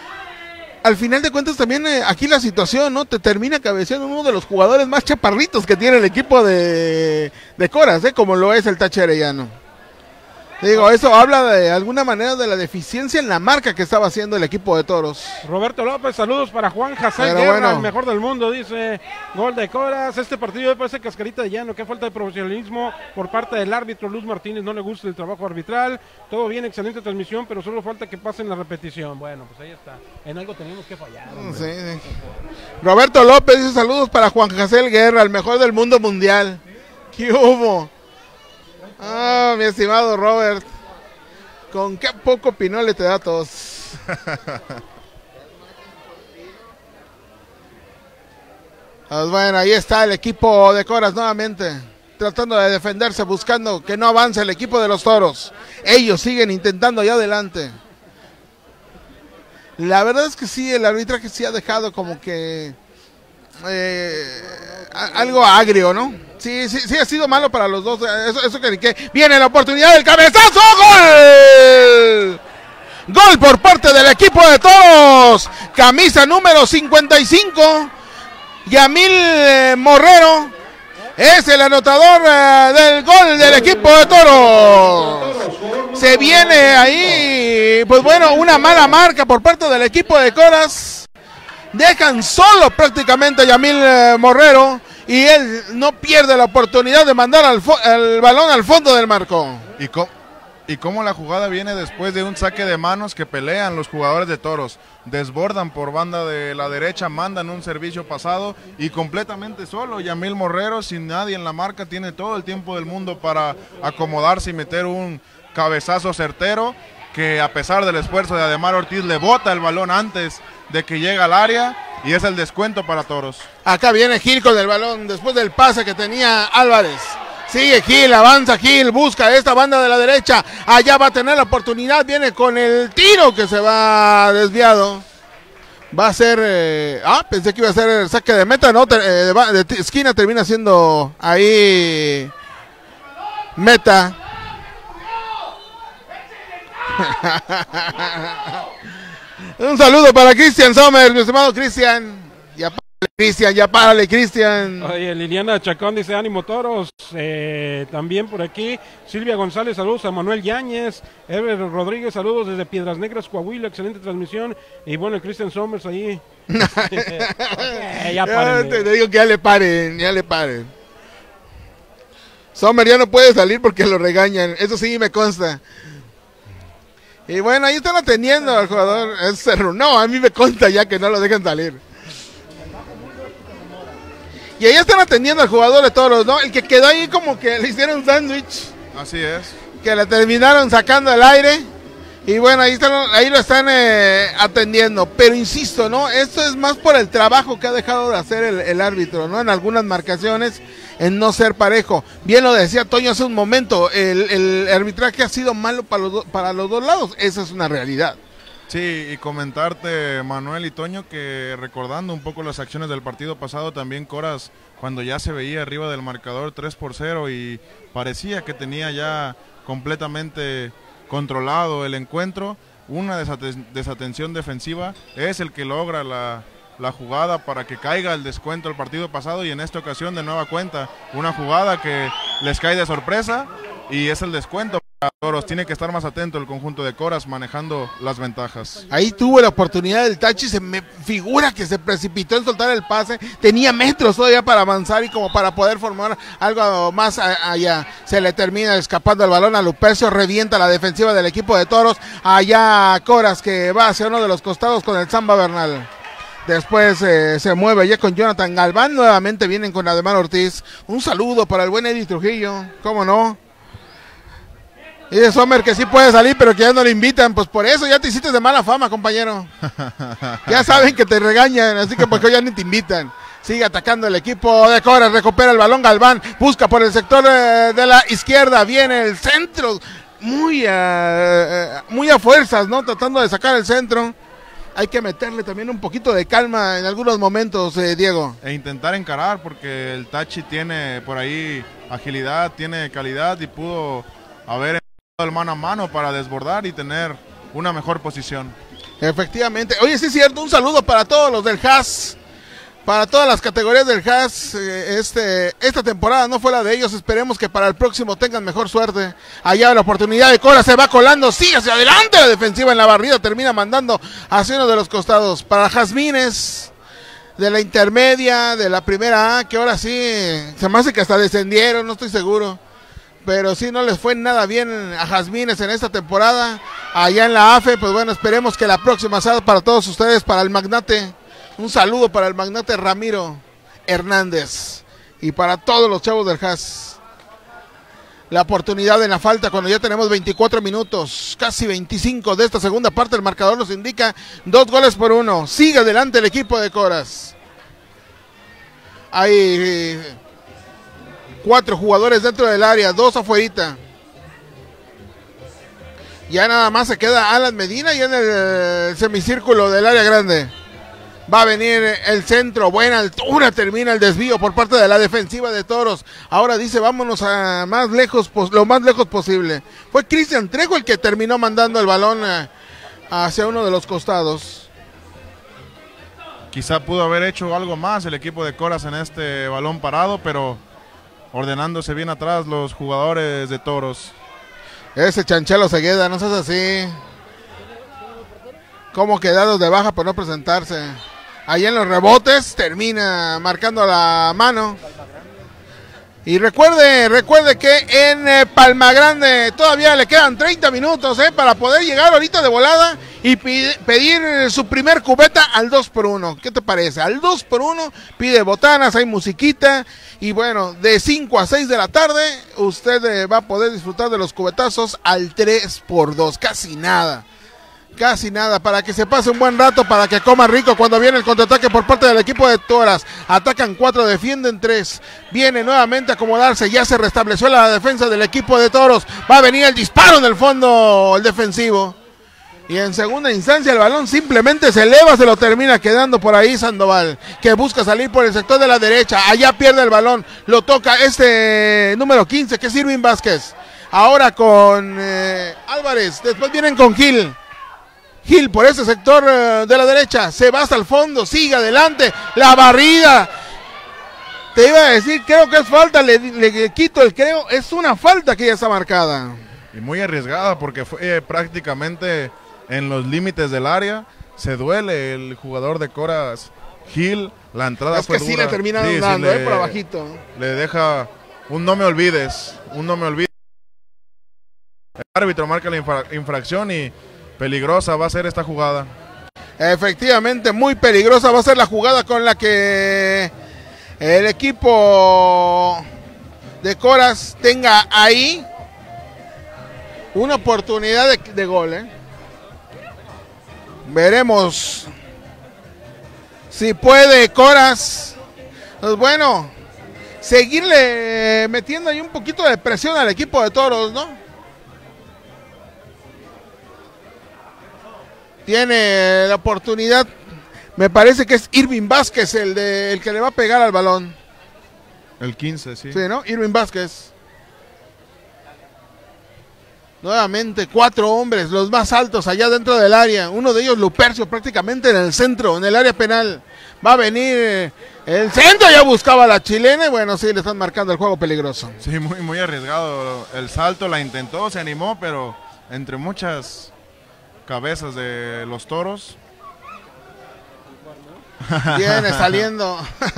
Al final de cuentas también aquí la situación, ¿no? Te termina cabeceando uno de los jugadores más chaparritos que tiene el equipo de Coras, como lo es el Tache Arellano. Digo, eso habla de alguna manera de la deficiencia en la marca que estaba haciendo el equipo de Toros. Roberto López, saludos para Juan José Guerra, el mejor del mundo, dice, gol de Coras. Este partido me parece cascarita de llano, qué falta de profesionalismo por parte del árbitro Luz Martínez, no le gusta el trabajo arbitral. Todo bien, excelente transmisión, pero solo falta que pasen la repetición. Bueno, pues ahí está, en algo tenemos que fallar. Sí. Roberto López dice saludos para Juan José Guerra, el mejor del mundo mundial. ¿Qué hubo? Ah, mi estimado Robert, con qué poco pinole te da tos. Pues bueno, ahí está el equipo de Coras nuevamente, tratando de defenderse, buscando que no avance el equipo de los Toros. Ellos siguen intentando allá adelante. La verdad es que sí, el arbitraje sí ha dejado como que algo agrio, ¿no? Sí, ha sido malo para los dos. Eso que viene la oportunidad del cabezazo. ¡Gol! Gol por parte del equipo de Toros. Camisa número 55. Yamil Morrero es el anotador del gol del equipo de Toros. Se viene ahí, pues bueno, una mala marca por parte del equipo de Coras. Dejan solo prácticamente a Yamil Morrero y él no pierde la oportunidad de mandar el balón al fondo del marco. Y cómo la jugada viene después de un saque de manos que pelean los jugadores de Toros. Desbordan por banda de la derecha, mandan un servicio pasado y completamente solo. Yamil Morrero, sin nadie en la marca, tiene todo el tiempo del mundo para acomodarse y meter un cabezazo certero que, a pesar del esfuerzo de Ademar Ortiz, le bota el balón antes de que llegue al área y es el descuento para Toros. Acá viene Gil con el balón después del pase que tenía Álvarez. Sigue Gil, avanza Gil, busca esta banda de la derecha, allá va a tener la oportunidad, viene con el tiro que se va desviado. Va a ser, pensé que iba a ser el saque de meta, no, de esquina termina siendo ahí meta. Un saludo para Cristian Sommer, mi estimado Cristian. Ya párale, Cristian. Oye, Liliana Chacón dice ánimo Toros. También por aquí Silvia González, saludos a Manuel Yáñez. Ever Rodríguez, saludos desde Piedras Negras, Coahuila, excelente transmisión. Y bueno, el Cristian Somers ahí. Ya te digo que ya le paren. Sommer ya no puede salir porque lo regañan, eso sí me consta. Y bueno, ahí están atendiendo al jugador. No, a mí me consta ya que no lo dejan salir. Y ahí están atendiendo al jugador de Toros, ¿no? El que quedó ahí como que le hicieron un sándwich. Así es. Que le terminaron sacando al aire. Y bueno, ahí lo están atendiendo. Pero insisto, ¿no? Esto es más por el trabajo que ha dejado de hacer el árbitro, ¿no? En algunas marcaciones, en no ser parejo. Bien lo decía Toño hace un momento, el arbitraje ha sido malo para los dos lados. Esa es una realidad. Sí, y comentarte, Manuel y Toño, que recordando un poco las acciones del partido pasado, también Coras, cuando ya se veía arriba del marcador 3-0 y parecía que tenía ya completamente controlado el encuentro, una desatención defensiva es el que logra la jugada para que caiga el descuento del partido pasado, y en esta ocasión de nueva cuenta una jugada que les cae de sorpresa y es el descuento. Toros tiene que estar más atento el conjunto de Coras manejando las ventajas. Ahí tuvo la oportunidad del Tachi, se me figura que se precipitó en soltar el pase, tenía metros todavía para avanzar y como para poder formar algo más allá. Se le termina escapando el balón a Lupercio, revienta la defensiva del equipo de Toros, allá Coras que va hacia uno de los costados con el Zamba Bernal. Después se mueve ya con Jonathan Galván, nuevamente vienen con Ademar Ortiz. Un saludo para el buen Eddie Trujillo, cómo no. Y de Sommer que sí puede salir, pero que ya no le invitan. Pues por eso ya te hiciste de mala fama, compañero. Ya saben que te regañan, así que pues ya ni te invitan. Sigue atacando el equipo de Coras, recupera el balón Galván, busca por el sector de la izquierda, viene el centro, muy a fuerzas, ¿no? Tratando de sacar el centro. Hay que meterle también un poquito de calma en algunos momentos, Diego. E intentar encarar, porque el Tachi tiene por ahí agilidad, tiene calidad y pudo haber el mano a mano para desbordar y tener una mejor posición. Efectivamente. Oye, sí es cierto, un saludo para todos los del Haas, para todas las categorías del Haas. Esta temporada no fue la de ellos, esperemos que para el próximo tengan mejor suerte. Allá la oportunidad de Cora, se va colando, sí, hacia adelante la defensiva en la barrida, termina mandando hacia uno de los costados. Para Jazmines, de la intermedia, de la primera A, que ahora sí, se me hace que hasta descendieron, no estoy seguro. Pero sí, no les fue nada bien a Jazmines en esta temporada. Allá en la AFE, pues bueno, esperemos que la próxima sea para todos ustedes, para el magnate. Un saludo para el magnate Ramiro Hernández y para todos los chavos del Haas. La oportunidad en la falta cuando ya tenemos 24 minutos, casi 25 de esta segunda parte. El marcador nos indica 2-1. Sigue adelante el equipo de Coras. Hay 4 jugadores dentro del área, 2 afuerita. Ya nada más se queda Alan Medina y en el semicírculo del área grande. Va a venir el centro, buena altura, termina el desvío por parte de la defensiva de Toros. Ahora dice vámonos a más lejos, lo más lejos posible. Fue Cristian Trejo el que terminó mandando el balón hacia uno de los costados. Quizá pudo haber hecho algo más el equipo de Coras en este balón parado, pero ordenándose bien atrás los jugadores de Toros. Ese Chanchelo Segueda, no seas así. Como quedados de baja por no presentarse. Ahí en los rebotes termina marcando la mano. Y recuerde que en Palma Grande todavía le quedan 30 minutos para poder llegar ahorita de volada y pedir su primer cubeta al 2x1. ¿Qué te parece? Al 2x1 pide botanas, hay musiquita y bueno, de 5 a 6 de la tarde usted va a poder disfrutar de los cubetazos al 3x2. Casi nada, para que se pase un buen rato, para que coma rico cuando viene el contraataque por parte del equipo de Toras. Atacan 4, defienden 3. Viene nuevamente a acomodarse, ya se restableció la defensa del equipo de Toros. Va a venir el disparo en el fondo, el defensivo. Y en segunda instancia el balón simplemente se eleva, se lo termina quedando por ahí Sandoval, que busca salir por el sector de la derecha. Allá pierde el balón, lo toca número 15, que es Irving Vázquez. Ahora con Álvarez, después vienen con Gil. Gil por ese sector de la derecha, se va hasta el fondo, sigue adelante, la barrida. Te iba a decir, creo que es falta, le quito el creo, es una falta que ya está marcada. Y muy arriesgada porque fue prácticamente en los límites del área, se duele el jugador de Coras, Gil, la entrada es fue que dura. Sí le terminan dando, por abajito. Le deja un no me olvides. El árbitro marca la infracción y peligrosa va a ser esta jugada. Efectivamente, muy peligrosa va a ser la jugada con la que el equipo de Coras tenga ahí una oportunidad de gol. Veremos si puede Coras, pues bueno, seguirle metiendo ahí un poquito de presión al equipo de Toros, ¿no? Tiene la oportunidad, me parece que es Irving Vázquez el que le va a pegar al balón. El 15, sí. Sí, ¿no? Irving Vázquez. Nuevamente 4 hombres, los más altos allá dentro del área. Uno de ellos Lupercio prácticamente en el centro, en el área penal. Va a venir el centro, ya buscaba la chilena y bueno, sí, le están marcando el juego peligroso. Sí, muy arriesgado. El salto la intentó, se animó, pero entre muchas cabezas de los Toros. Viene saliendo.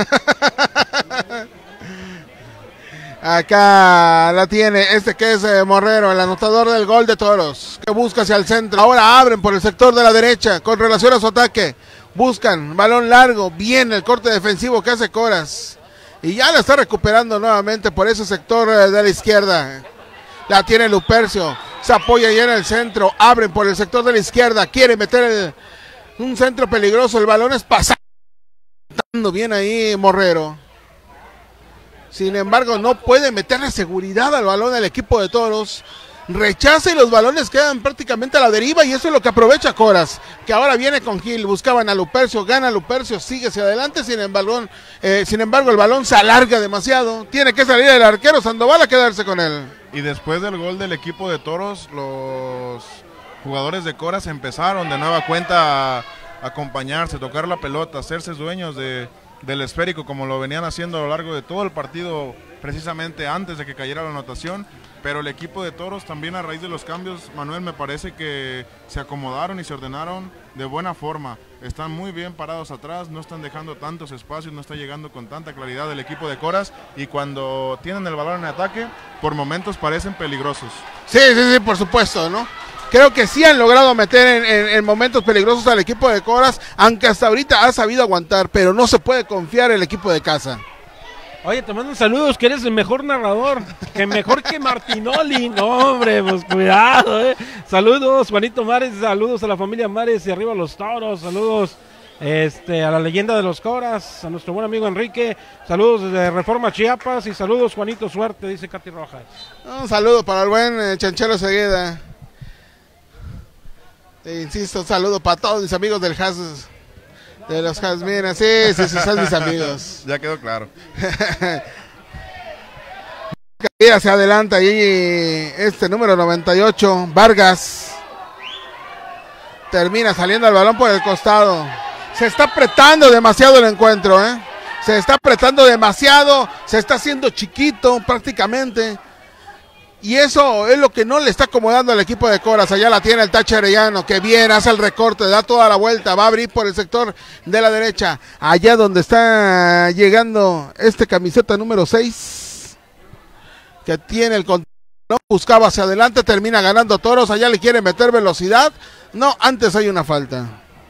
Acá la tiene que es Morrero, el anotador del gol de Toros, que busca hacia el centro. Ahora abren por el sector de la derecha con relación a su ataque. Buscan balón largo, bien el corte defensivo que hace Coras. Y ya la está recuperando nuevamente por ese sector de la izquierda. La tiene Lupercio, se apoya ya en el centro, abren por el sector de la izquierda, quiere meter un centro peligroso, el balón es pasando bien ahí Morrero. Sin embargo, no puede meterle seguridad al balón del equipo de Toros. Rechaza y los balones quedan prácticamente a la deriva y eso es lo que aprovecha Coras, que ahora viene con Gil, buscaban a Lupercio, gana Lupercio, sigue hacia adelante, sin embargo el balón se alarga demasiado, tiene que salir el arquero Sandoval a quedarse con él. Y después del gol del equipo de Toros, los jugadores de Coras empezaron de nueva cuenta a acompañarse, tocar la pelota, hacerse dueños del esférico como lo venían haciendo a lo largo de todo el partido, precisamente antes de que cayera la anotación. Pero el equipo de Toros también a raíz de los cambios, Manuel, me parece que se acomodaron y se ordenaron de buena forma. Están muy bien parados atrás, no están dejando tantos espacios, no está llegando con tanta claridad el equipo de Coras y cuando tienen el balón en ataque, por momentos parecen peligrosos. Sí, por supuesto, ¿no? Creo que sí han logrado meter en momentos peligrosos al equipo de Coras, aunque hasta ahorita ha sabido aguantar, pero no se puede confiar el equipo de casa. Oye, te mandan saludos, que eres el mejor narrador, que mejor que Martinoli. No, hombre, pues cuidado, Saludos, Juanito Mares, saludos a la familia Mares y arriba los Toros, saludos a la leyenda de los Coras, a nuestro buen amigo Enrique, saludos desde Reforma Chiapas y saludos Juanito, suerte, dice Katy Rojas. Un saludo para el buen Chanchelo Segueda. Insisto, un saludo para todos mis amigos del Has. De los Jazmines, sí, son mis amigos. Ya quedó claro. Hacia adelante ahí número 98, Vargas. Termina saliendo el balón por el costado. Se está apretando demasiado el encuentro, Se está apretando demasiado, se está haciendo chiquito prácticamente. Y eso es lo que no le está acomodando al equipo de Coras. Allá la tiene el Tachi Arellano, que bien hace el recorte, da toda la vuelta, va a abrir por el sector de la derecha. Allá donde está llegando este camiseta número 6, que tiene el control, ¿no? Buscaba hacia adelante, termina ganando Toros. Allá le quiere meter velocidad. No, antes hay una falta.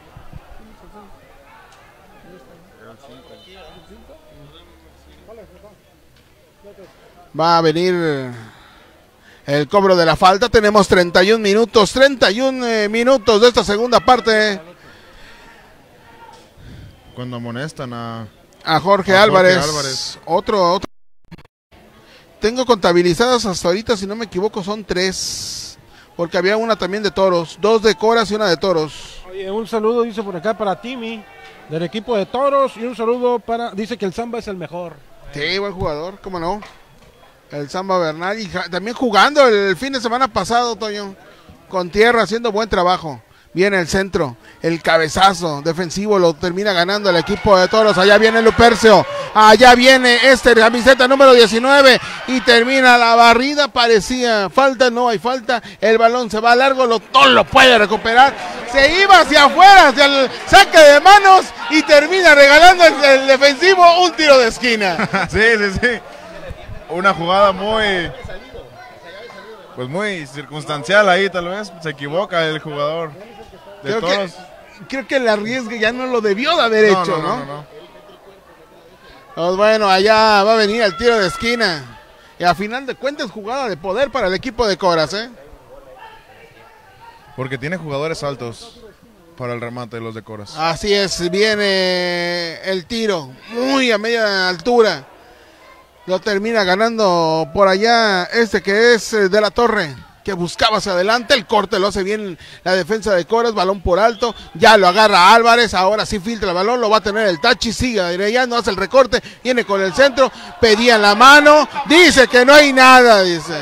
Va a venir el cobro de la falta. Tenemos 31 minutos de esta segunda parte. Cuando amonestan a Jorge Álvarez. Otro. Tengo contabilizadas hasta ahorita, si no me equivoco, son 3. Porque había una también de Toros. 2 de Coras y una de Toros. Oye, un saludo, dice por acá, para Timmy, del equipo de Toros. Y un saludo dice que el Zamba es el mejor. Sí, buen jugador, cómo no. El Zamba Bernal, y también jugando el fin de semana pasado, Toño, con tierra, haciendo buen trabajo. Viene el centro, el cabezazo defensivo, lo termina ganando el equipo de Toros. Allá viene Lupercio, allá viene camiseta número 19, y termina la barrida. Parecía falta, no hay falta, el balón se va largo, no lo puede recuperar, se iba hacia afuera, hacia el saque de manos, y termina regalando el defensivo un tiro de esquina. Sí. Una jugada muy circunstancial ahí, tal vez se equivoca el jugador de Toros. Creo que el arriesgue ya no lo debió de haber hecho, ¿no? Pues bueno, allá va a venir el tiro de esquina. Y a final de cuentas, jugada de poder para el equipo de Coras, ¿eh? Porque tiene jugadores altos para el remate de los de Coras. Así es, viene el tiro muy a media altura. Lo termina ganando por allá que es de la Torre, que buscaba hacia adelante. El corte lo hace bien la defensa de Coras, balón por alto, ya lo agarra Álvarez, ahora sí filtra el balón, lo va a tener el Tachi, sigue Arellano, hace el recorte, viene con el centro, pedía la mano, dice que no hay nada, dice.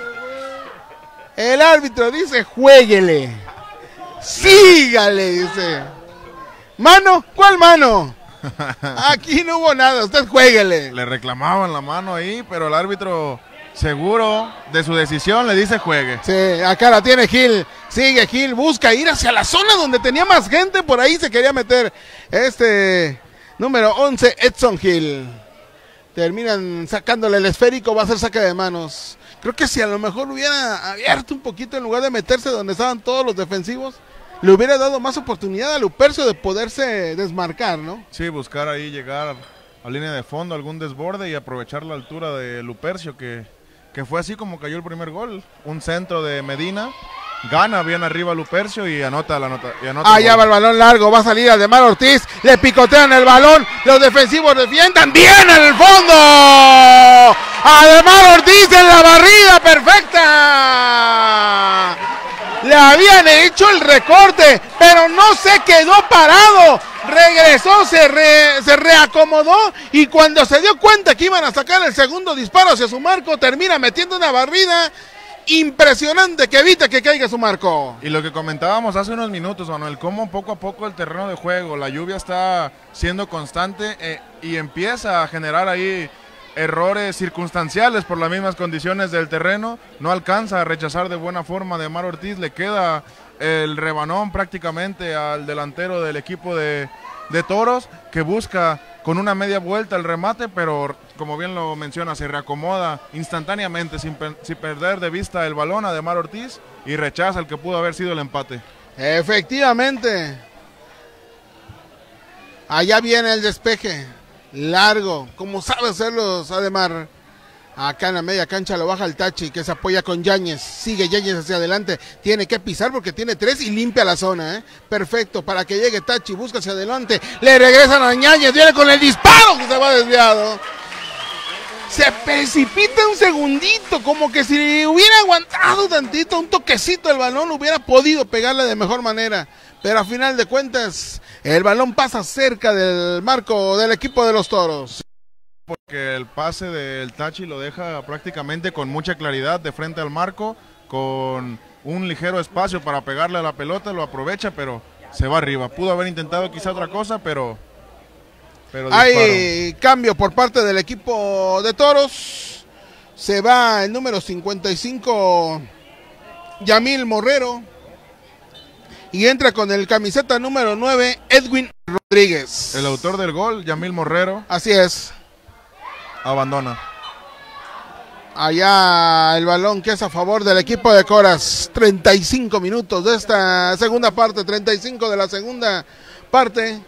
El árbitro dice, juéguele, sígale, dice. ¿Mano? ¿Cuál mano? Aquí no hubo nada, usted juéguele. Le reclamaban la mano ahí, pero el árbitro, seguro de su decisión, le dice juegue. Sí, acá la tiene Gil, sigue Gil, busca ir hacia la zona donde tenía más gente, por ahí se quería meter número 11, Edson Gil. Terminan sacándole el esférico, va a ser saque de manos. Creo que si a lo mejor hubiera abierto un poquito en lugar de meterse donde estaban todos los defensivos, le hubiera dado más oportunidad a Lupercio de poderse desmarcar, ¿no? Sí, buscar ahí llegar a línea de fondo, algún desborde y aprovechar la altura de Lupercio, que fue así como cayó el primer gol. Un centro de Medina, gana bien arriba Lupercio y anota la nota. Allá va el balón largo, va a salir Ademar Ortiz, le picotean el balón, los defensivos defiendan bien en el fondo. Ademar Ortiz en la barrida perfecta. Le habían hecho el recorte, pero no se quedó parado. Regresó, se reacomodó, y cuando se dio cuenta que iban a sacar el segundo disparo hacia su marco, termina metiendo una barrida impresionante que evita que caiga su marco. Y lo que comentábamos hace unos minutos, Manuel, cómo poco a poco el terreno de juego, la lluvia está siendo constante y empieza a generar ahí errores circunstanciales por las mismas condiciones del terreno. No alcanza a rechazar de buena forma de Ademar Ortiz, le queda el rebanón prácticamente al delantero del equipo de Toros, que busca con una media vuelta el remate, pero como bien lo menciona, se reacomoda instantáneamente sin perder de vista el balón a Ademar Ortiz, y rechaza el que pudo haber sido el empate. Efectivamente, allá viene el despeje largo, como sabe hacerlo Ademar. Acá en la media cancha lo baja el Tachi, que se apoya con Yáñez. Sigue Yáñez hacia adelante. Tiene que pisar porque tiene 3 y limpia la zona, Perfecto, para que llegue Tachi, busca hacia adelante. Le regresan a Yáñez, viene con el disparo que se va desviado. Se precipita un segundito, como que si hubiera aguantado tantito, un toquecito el balón, hubiera podido pegarle de mejor manera. Pero a final de cuentas, el balón pasa cerca del marco del equipo de los Toros. Porque el pase del Tachi lo deja prácticamente con mucha claridad de frente al marco, con un ligero espacio para pegarle a la pelota, lo aprovecha, pero se va arriba. Pudo haber intentado quizá otra cosa, pero hay cambio por parte del equipo de Toros. Se va el número 55, Yamil Morrero. Y entra con el camiseta número 9, Edwin Rodríguez. El autor del gol, Yamil Morrero. Así es. Abandona. Allá el balón que es a favor del equipo de Coras. 35 minutos de esta segunda parte, 35 de la segunda parte.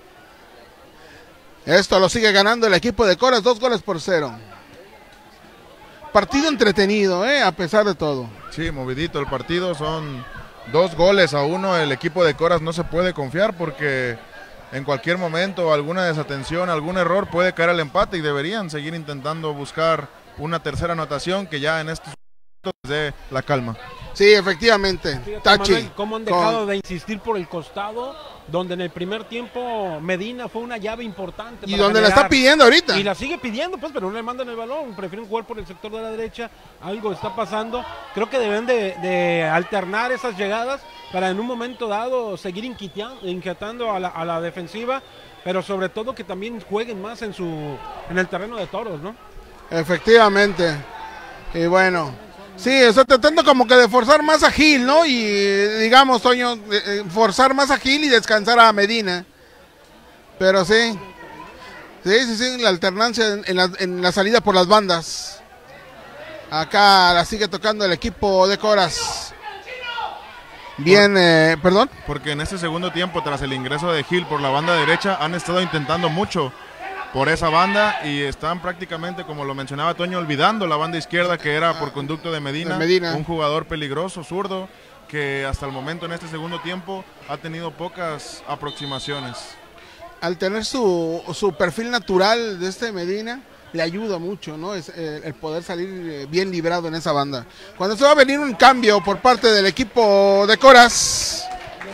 Esto lo sigue ganando el equipo de Coras, 2-0. Partido entretenido, a pesar de todo. Sí, movidito el partido, son 2-1. El equipo de Coras no se puede confiar porque en cualquier momento alguna desatención, algún error puede caer al empate y deberían seguir intentando buscar una tercera anotación que ya en estos momentos les dé la calma. Sí, efectivamente. Fíjate, Tachi. Manuel, cómo han dejado de insistir por el costado, donde en el primer tiempo Medina fue una llave importante. Y donde la está pidiendo ahorita. Y la sigue pidiendo, pues, pero no le mandan el balón, prefieren jugar por el sector de la derecha, algo está pasando. Creo que deben de alternar esas llegadas para en un momento dado seguir inquietando a la defensiva, pero sobre todo que también jueguen más en el terreno de Toros, ¿no? Efectivamente. Y bueno, sí, está tratando como que de forzar más a Gil, ¿no? Y digamos, Toño, forzar más a Gil y descansar a Medina. Pero sí, la alternancia en la salida por las bandas. Acá la sigue tocando el equipo de Coras. Bien, perdón. Porque en este segundo tiempo, tras el ingreso de Gil por la banda derecha, han estado intentando mucho por esa banda y están prácticamente, como lo mencionaba Toño, olvidando la banda izquierda que era por conducto de Medina, un jugador peligroso, zurdo, que hasta el momento en este segundo tiempo ha tenido pocas aproximaciones. Al tener su perfil natural de Medina, le ayuda mucho, ¿no? Es el poder salir bien librado en esa banda. Cuando se va a venir un cambio por parte del equipo de Coras.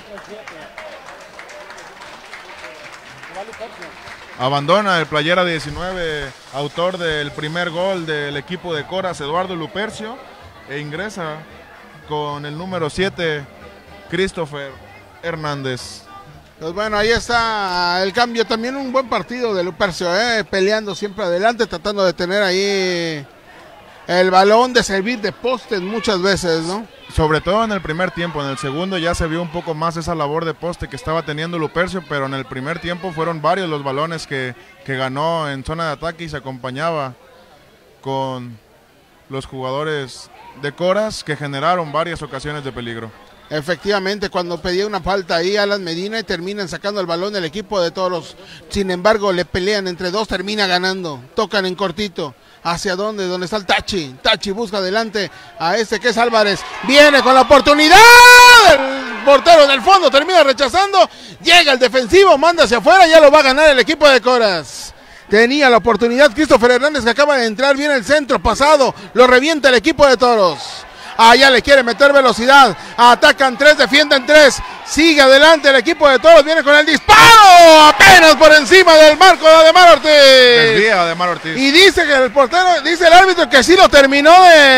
Abandona el playera 19, autor del primer gol del equipo de Coras, Eduardo Lupercio, e ingresa con el número 7, Christopher Hernández. Pues bueno, ahí está el cambio. También un buen partido de Lupercio, peleando siempre adelante, tratando de tener ahí el balón, de servir de poste muchas veces, ¿no? Sobre todo en el primer tiempo. En el segundo ya se vio un poco más esa labor de poste que estaba teniendo Lupercio, pero en el primer tiempo fueron varios los balones que ganó en zona de ataque y se acompañaba con los jugadores de Coras que generaron varias ocasiones de peligro. Efectivamente, cuando pedía una falta ahí Alan Medina y terminan sacando el balón del equipo de Toros. Sin embargo, le pelean entre dos, termina ganando. Tocan en cortito. ¿Hacia dónde? ¿Dónde está el Tachi? Tachi busca adelante a que es Álvarez. Viene con la oportunidad. El portero del fondo termina rechazando. Llega el defensivo, manda hacia afuera. Ya lo va a ganar el equipo de Coras. Tenía la oportunidad Christopher Hernández, que acaba de entrar. Viene el centro pasado. Lo revienta el equipo de Toros. Allá le quiere meter velocidad. Atacan 3, defienden 3. Sigue adelante el equipo de Toros. Viene con el disparo. Apenas por encima del marco de Ademar Ortiz. Desvía Ademar Ortiz. Y dice que el portero, dice el árbitro que sí lo terminó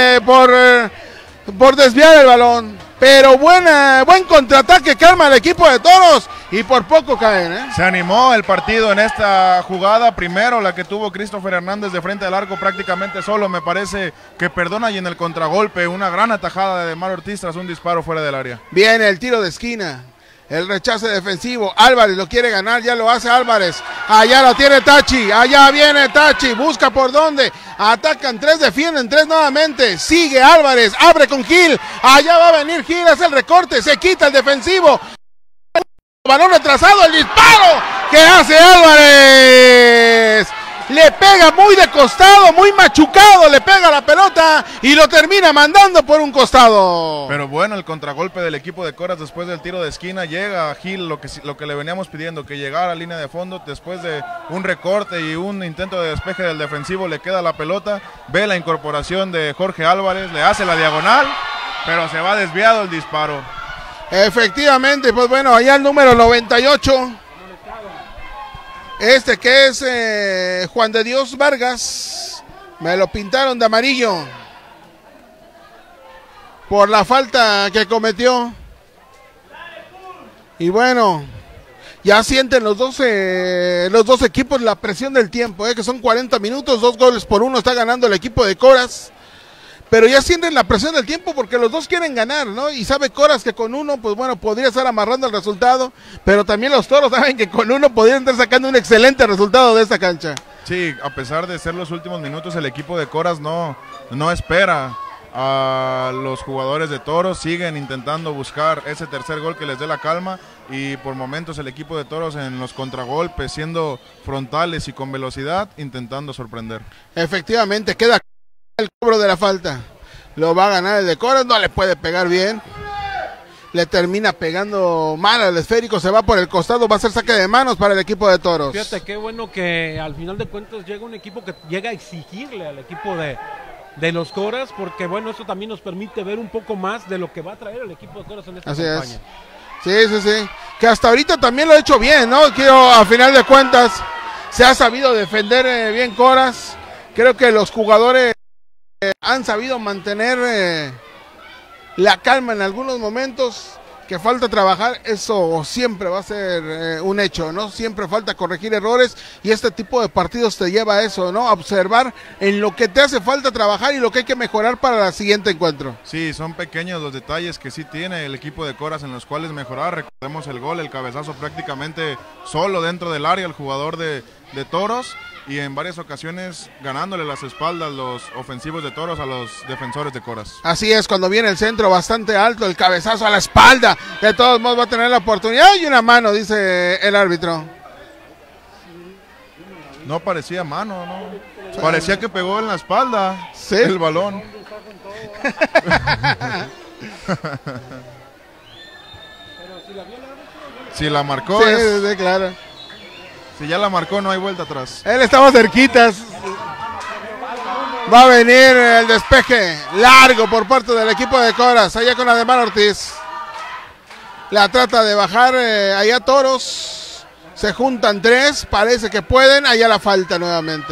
por desviar el balón. Pero buen contraataque que arma el equipo de Toros. Y por poco caen, Se animó el partido en esta jugada. Primero la que tuvo Christopher Hernández de frente al arco prácticamente solo. Me parece que perdona, y en el contragolpe una gran atajada de Ademar Ortiz tras un disparo fuera del área. Viene el tiro de esquina. El rechace defensivo. Álvarez lo quiere ganar. Ya lo hace Álvarez. Allá lo tiene Tachi. Allá viene Tachi. Busca por dónde. Atacan 3, defienden 3 nuevamente. Sigue Álvarez. Abre con Gil. Allá va a venir Gil. Hace el recorte. Se quita el defensivo. Balón retrasado. El disparo que hace Álvarez. Le pega muy de costado, muy machucado, le pega la pelota y lo termina mandando por un costado. Pero bueno, el contragolpe del equipo de Coras después del tiro de esquina. Llega a Gil lo que le veníamos pidiendo, que llegara a línea de fondo. Después de un recorte y un intento de despeje del defensivo, le queda la pelota. Ve la incorporación de Jorge Álvarez, le hace la diagonal, pero se va desviado el disparo. Efectivamente, pues bueno, allá el número 98. Que es Juan de Dios Vargas, me lo pintaron de amarillo por la falta que cometió. Y bueno, Ya sienten los dos equipos la presión del tiempo, que son 40 minutos, 2-1 está ganando el equipo de Coras. Pero ya sienten la presión del tiempo porque los dos quieren ganar, ¿no? Y sabe Coras que con uno, pues bueno, podría estar amarrando el resultado, pero también los Toros saben que con uno podrían estar sacando un excelente resultado de esta cancha. Sí, a pesar de ser los últimos minutos, el equipo de Coras no espera a los jugadores de Toros, siguen intentando buscar ese tercer gol que les dé la calma, y por momentos el equipo de Toros en los contragolpes, siendo frontales y con velocidad, intentando sorprender. Efectivamente, queda el cobro de la falta, lo va a ganar el de Coras, no le puede pegar bien, le termina pegando mal al esférico, se va por el costado, va a ser saque de manos para el equipo de Toros. Fíjate qué bueno que al final de cuentas llega un equipo que llega a exigirle al equipo de los Coras, porque bueno, eso también nos permite ver un poco más de lo que va a traer el equipo de Coras en esta campaña. Sí, que hasta ahorita también lo ha hecho bien, ¿no? A final de cuentas se ha sabido defender bien Coras, creo que los jugadores han sabido mantener la calma en algunos momentos. Que falta trabajar, eso siempre va a ser un hecho, ¿no? Siempre falta corregir errores y este tipo de partidos te lleva a eso, ¿no? A observar en lo que te hace falta trabajar y lo que hay que mejorar para el siguiente encuentro. Sí, son pequeños los detalles que sí tiene el equipo de Coras en los cuales mejorar. Recordemos el gol, el cabezazo prácticamente solo dentro del área, el jugador de Toros, y en varias ocasiones ganándole las espaldas los ofensivos de Toros a los defensores de Coras. Así es, cuando viene el centro bastante alto, el cabezazo a la espalda, de todos modos va a tener la oportunidad y una mano, dice el árbitro. No parecía mano, ¿no? Sí. Parecía que pegó en la espalda, ¿sí?, el balón. Si la marcó, sí, claro. Si ya la marcó, no hay vuelta atrás. Él estaba cerquitas. Va a venir el despeje largo por parte del equipo de Coras, allá con Ademar Ortiz. La trata de bajar allá Toros. Se juntan tres, parece que pueden. Allá la falta nuevamente.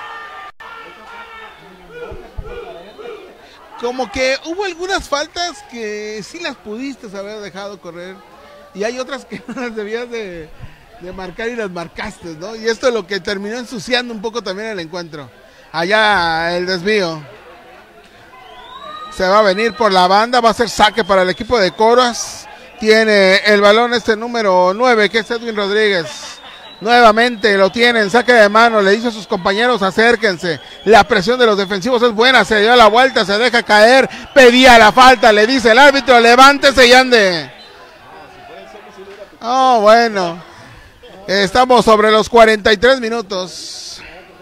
Como que hubo algunas faltas que sí las pudiste haber dejado correr. Y hay otras que no las debías de marcar y las marcaste, ¿no? Y esto es lo que terminó ensuciando un poco también el encuentro. Allá el desvío. Se va a venir por la banda, va a ser saque para el equipo de Coras. Tiene el balón número 9, que es Edwin Rodríguez. Nuevamente lo tienen, saque de mano, le dice a sus compañeros acérquense. La presión de los defensivos es buena, se dio la vuelta, se deja caer, pedía la falta, le dice el árbitro, levántese y ande. Oh, bueno. Estamos sobre los 43 minutos.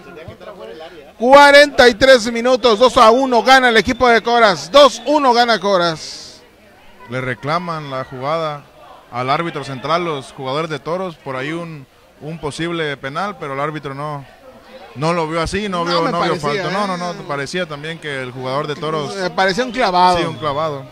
43 minutos, 2-1 gana el equipo de Coras. 2-1 gana Coras. Le reclaman la jugada al árbitro central los jugadores de Toros. Por ahí un posible penal, pero el árbitro no lo vio así, no vio falta. No, parecía también que el jugador de Toros... parecía un clavado. Sí, un clavado.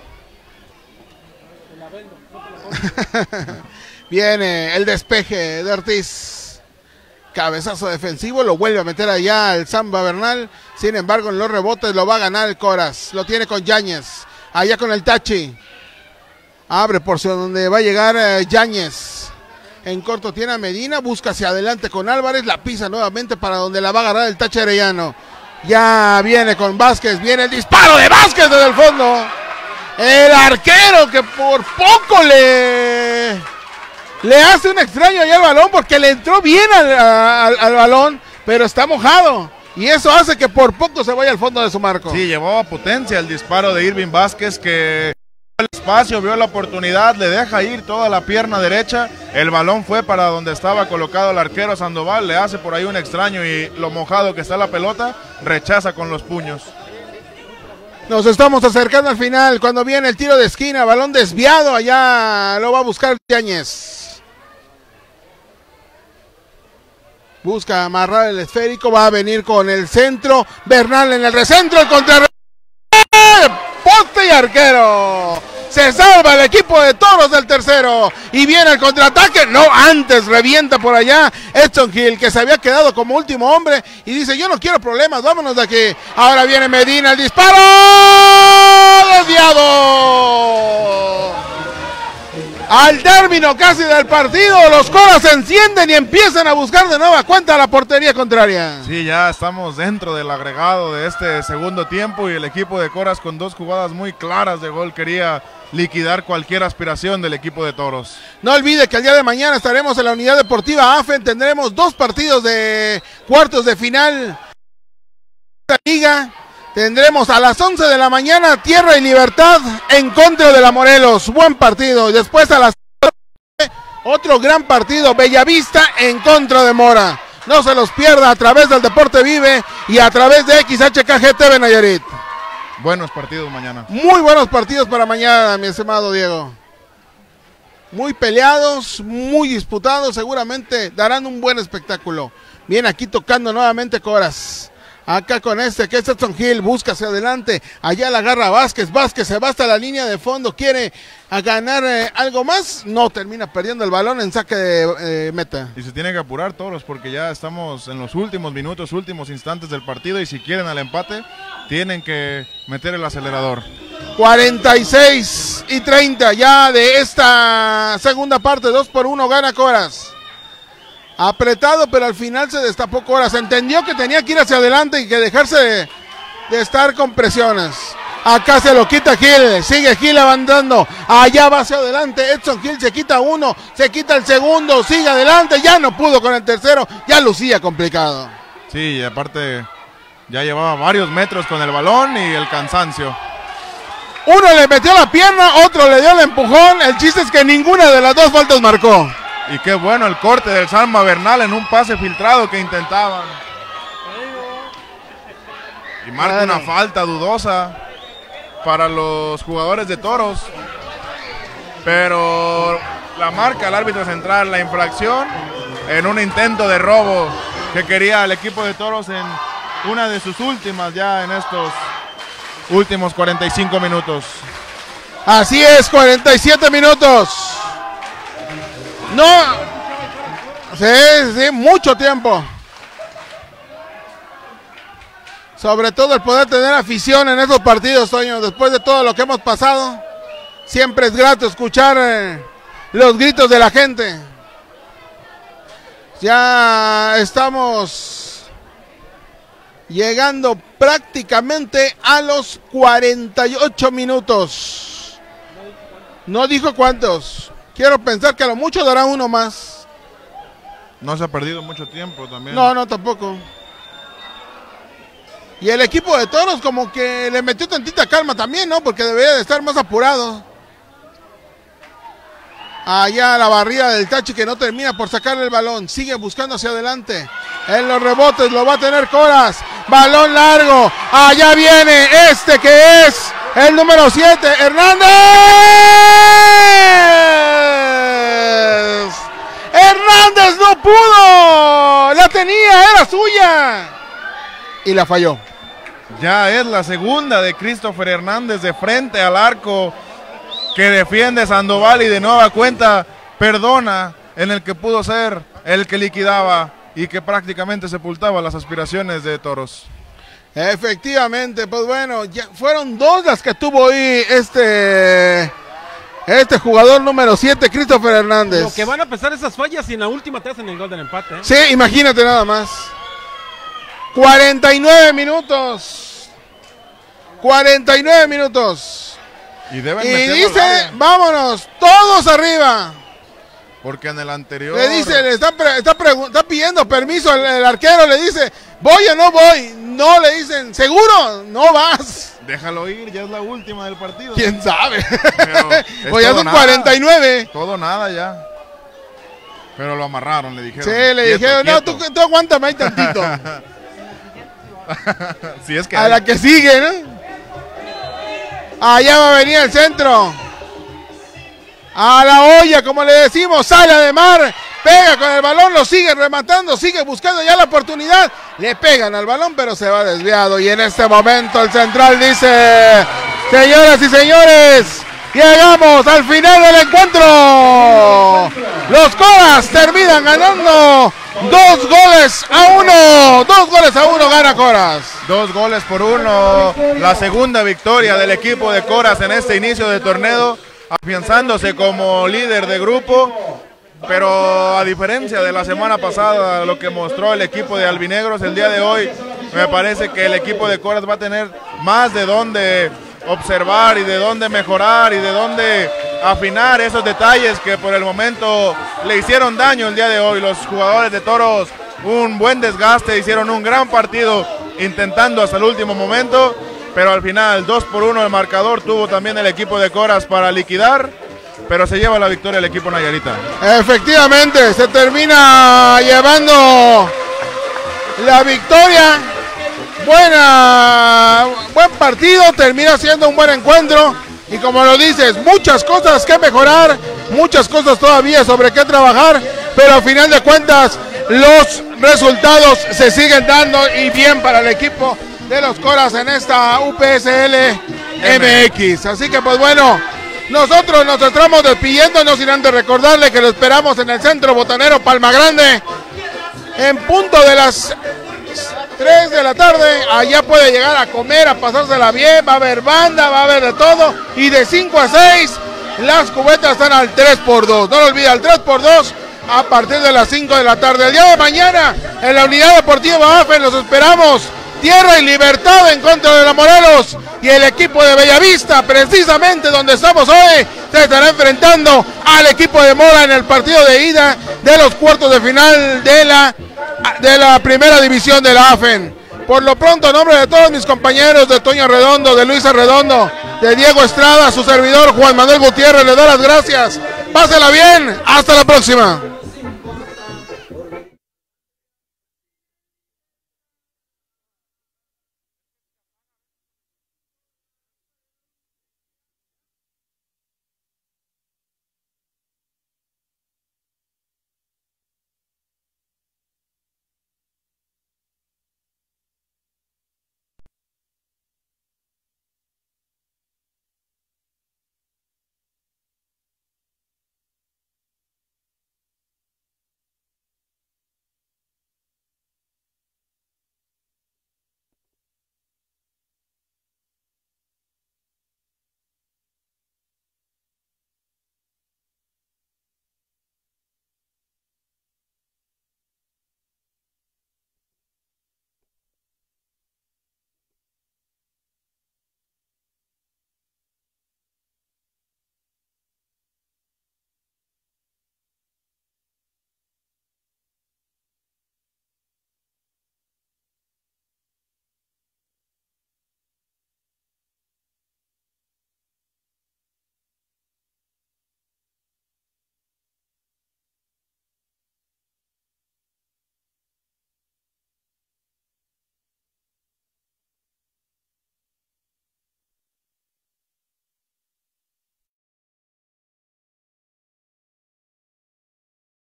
Viene el despeje de Ortiz. Cabezazo defensivo, lo vuelve a meter allá el Zamba Bernal. Sin embargo, en los rebotes lo va a ganar el Coras. Lo tiene con Yáñez. Allá con el Tachi. Abre por donde va a llegar Yáñez. En corto tiene a Medina. Busca hacia adelante con Álvarez. La pisa nuevamente para donde la va a agarrar el Tachi Arellano. Ya viene con Vázquez. Viene el disparo de Vázquez desde el fondo. El arquero que por poco le hace un extraño allá al balón porque le entró bien al balón, pero está mojado. Y eso hace que por poco se vaya al fondo de su marco. Sí, llevaba potencia el disparo de Irving Vázquez, que vio el espacio, vio la oportunidad, le deja ir toda la pierna derecha. El balón fue para donde estaba colocado el arquero Sandoval, le hace por ahí un extraño y lo mojado que está la pelota, rechaza con los puños. Nos estamos acercando al final, cuando viene el tiro de esquina, balón desviado, allá lo va a buscar Yáñez. Busca amarrar el esférico, va a venir con el centro, Bernal en el recentro, el contrarreloj, poste y arquero. Se salva el equipo de Toros del tercero y viene el contraataque, no, antes revienta por allá Edson Gil, que se había quedado como último hombre y dice yo no quiero problemas, vámonos de aquí. Ahora viene Medina, el disparo desviado. Al término casi del partido, los Coras se encienden y empiezan a buscar de nueva cuenta la portería contraria. Sí, ya estamos dentro del agregado de este segundo tiempo y el equipo de Coras con 2 jugadas muy claras de gol quería liquidar cualquier aspiración del equipo de Toros. No olvide que el día de mañana estaremos en la Unidad Deportiva AFEN, tendremos 2 partidos de cuartos de final de la liga. Tendremos a las 11 de la mañana Tierra y Libertad en contra de la Morelos, buen partido. Y después a las 12, otro gran partido, Bellavista en contra de Mora. No se los pierda a través del Deporte Vive y a través de XHKG TV Nayarit. Buenos partidos mañana. Muy buenos partidos para mañana, mi estimado Diego. Muy peleados, muy disputados, seguramente darán un buen espectáculo. Viene aquí tocando nuevamente Coras. Acá con que es Edson Gil, busca hacia adelante, allá la agarra Vázquez, Vázquez se va hasta la línea de fondo, quiere ganar algo más, no, termina perdiendo el balón en saque de meta. Y se tiene que apurar Toros porque ya estamos en los últimos minutos, últimos instantes del partido y si quieren al empate, tienen que meter el acelerador. 46 y 30 ya de esta segunda parte, 2-1 gana Coras. Apretado, pero al final se destapó Coras. Entendió que tenía que ir hacia adelante y que dejarse de estar con presiones. Acá se lo quita Gil. Sigue Gil avanzando. Allá va hacia adelante. Edson Gil se quita uno. Se quita el segundo. Sigue adelante. Ya no pudo con el tercero. Ya lucía complicado. Sí, y aparte ya llevaba varios metros con el balón y el cansancio. Uno le metió la pierna. Otro le dio el empujón. El chiste es que ninguna de las dos faltas marcó. Y qué bueno el corte del Salma Bernal en un pase filtrado que intentaban. Y marca una falta dudosa para los jugadores de Toros. Pero la marca el árbitro central, la infracción en un intento de robo que quería el equipo de Toros en una de sus últimas ya en estos últimos 45 minutos. Así es, 47 minutos. No, sí, mucho tiempo. Sobre todo el poder tener afición en estos partidos, Toño, después de todo lo que hemos pasado, siempre es grato escuchar los gritos de la gente. Ya estamos llegando prácticamente a los 48 minutos. No dijo cuántos. Quiero pensar que a lo mucho dará uno más. No se ha perdido mucho tiempo también. No, tampoco. Y el equipo de Toros como que le metió tantita calma también, ¿no? Porque debería de estar más apurado. Allá la barrida del Tachi que no termina por sacarle el balón. Sigue buscando hacia adelante. En los rebotes lo va a tener Coras. Balón largo. Allá viene que es el número 7, Hernández. Hernández no pudo. La tenía, era suya. Y la falló. Ya es la segunda de Christopher Hernández de frente al arco que defiende Sandoval y de nueva cuenta perdona en el que pudo ser el que liquidaba y que prácticamente sepultaba las aspiraciones de Toros. Efectivamente, pues bueno, ya fueron 2 las que tuvo ahí este jugador número 7, Christopher Hernández. Lo que van a pesar esas fallas y en la última te hacen el gol del empate. Sí, imagínate nada más. 49 minutos. 49 minutos. Y dice, vámonos, todos arriba. Porque en el anterior... Le dice, le está pidiendo permiso el arquero, le dice, ¿voy o no voy? No, le dicen, ¿seguro? No vas. Déjalo ir, ya es la última del partido. ¿Quién sabe? Pues ya son 49. Todo nada ya. Pero lo amarraron, le dijeron. Sí, le dijeron, no, tú aguántame ahí tantito. Si es que a la que sigue, ¿no? Allá va a venir el centro. A la olla, como le decimos, sale de mar, pega con el balón, lo sigue rematando, sigue buscando ya la oportunidad. Le pegan al balón, pero se va desviado. Y en este momento el central dice, señoras y señores, llegamos al final del encuentro. Los Coras terminan ganando 2-1. 2-1 gana Coras. 2-1. La segunda victoria del equipo de Coras en este inicio de torneo. afianzándose como líder de grupo, pero a diferencia de la semana pasada, lo que mostró el equipo de albinegros, el día de hoy me parece que el equipo de Coras va a tener más de dónde observar y de dónde mejorar y de dónde afinar esos detalles que por el momento le hicieron daño el día de hoy. Los jugadores de Toros, un buen desgaste, hicieron un gran partido intentando hasta el último momento, pero al final 2-1 el marcador tuvo también el equipo de Coras para liquidar, pero se lleva la victoria el equipo nayarita. Efectivamente, se termina llevando la victoria. Buen partido, termina siendo un buen encuentro y como lo dices, muchas cosas que mejorar, muchas cosas todavía sobre qué trabajar, pero al final de cuentas los resultados se siguen dando y bien para el equipo de los Coras en esta UPSL MX. Así que pues bueno, nosotros nos estamos despidiéndonos sin antes recordarle que lo esperamos en el Centro Botanero Palma Grande en punto de las 3 de la tarde. Allá puede llegar a comer, a pasársela bien, va a haber banda, va a haber de todo, y de 5 a 6 las cubetas están al 3x2, no lo olvide, al 3x2 a partir de las 5 de la tarde. El día de mañana en la Unidad Deportiva AFE los esperamos, Tierra y Libertad en contra de la Morelos, y el equipo de Bellavista, precisamente donde estamos hoy, se estará enfrentando al equipo de Mora en el partido de ida de los cuartos de final de la primera división de la AFEN. Por lo pronto, en nombre de todos mis compañeros, de Toño Redondo, de Luisa Redondo, de Diego Estrada, su servidor Juan Manuel Gutiérrez, le da las gracias. Pásela bien, hasta la próxima.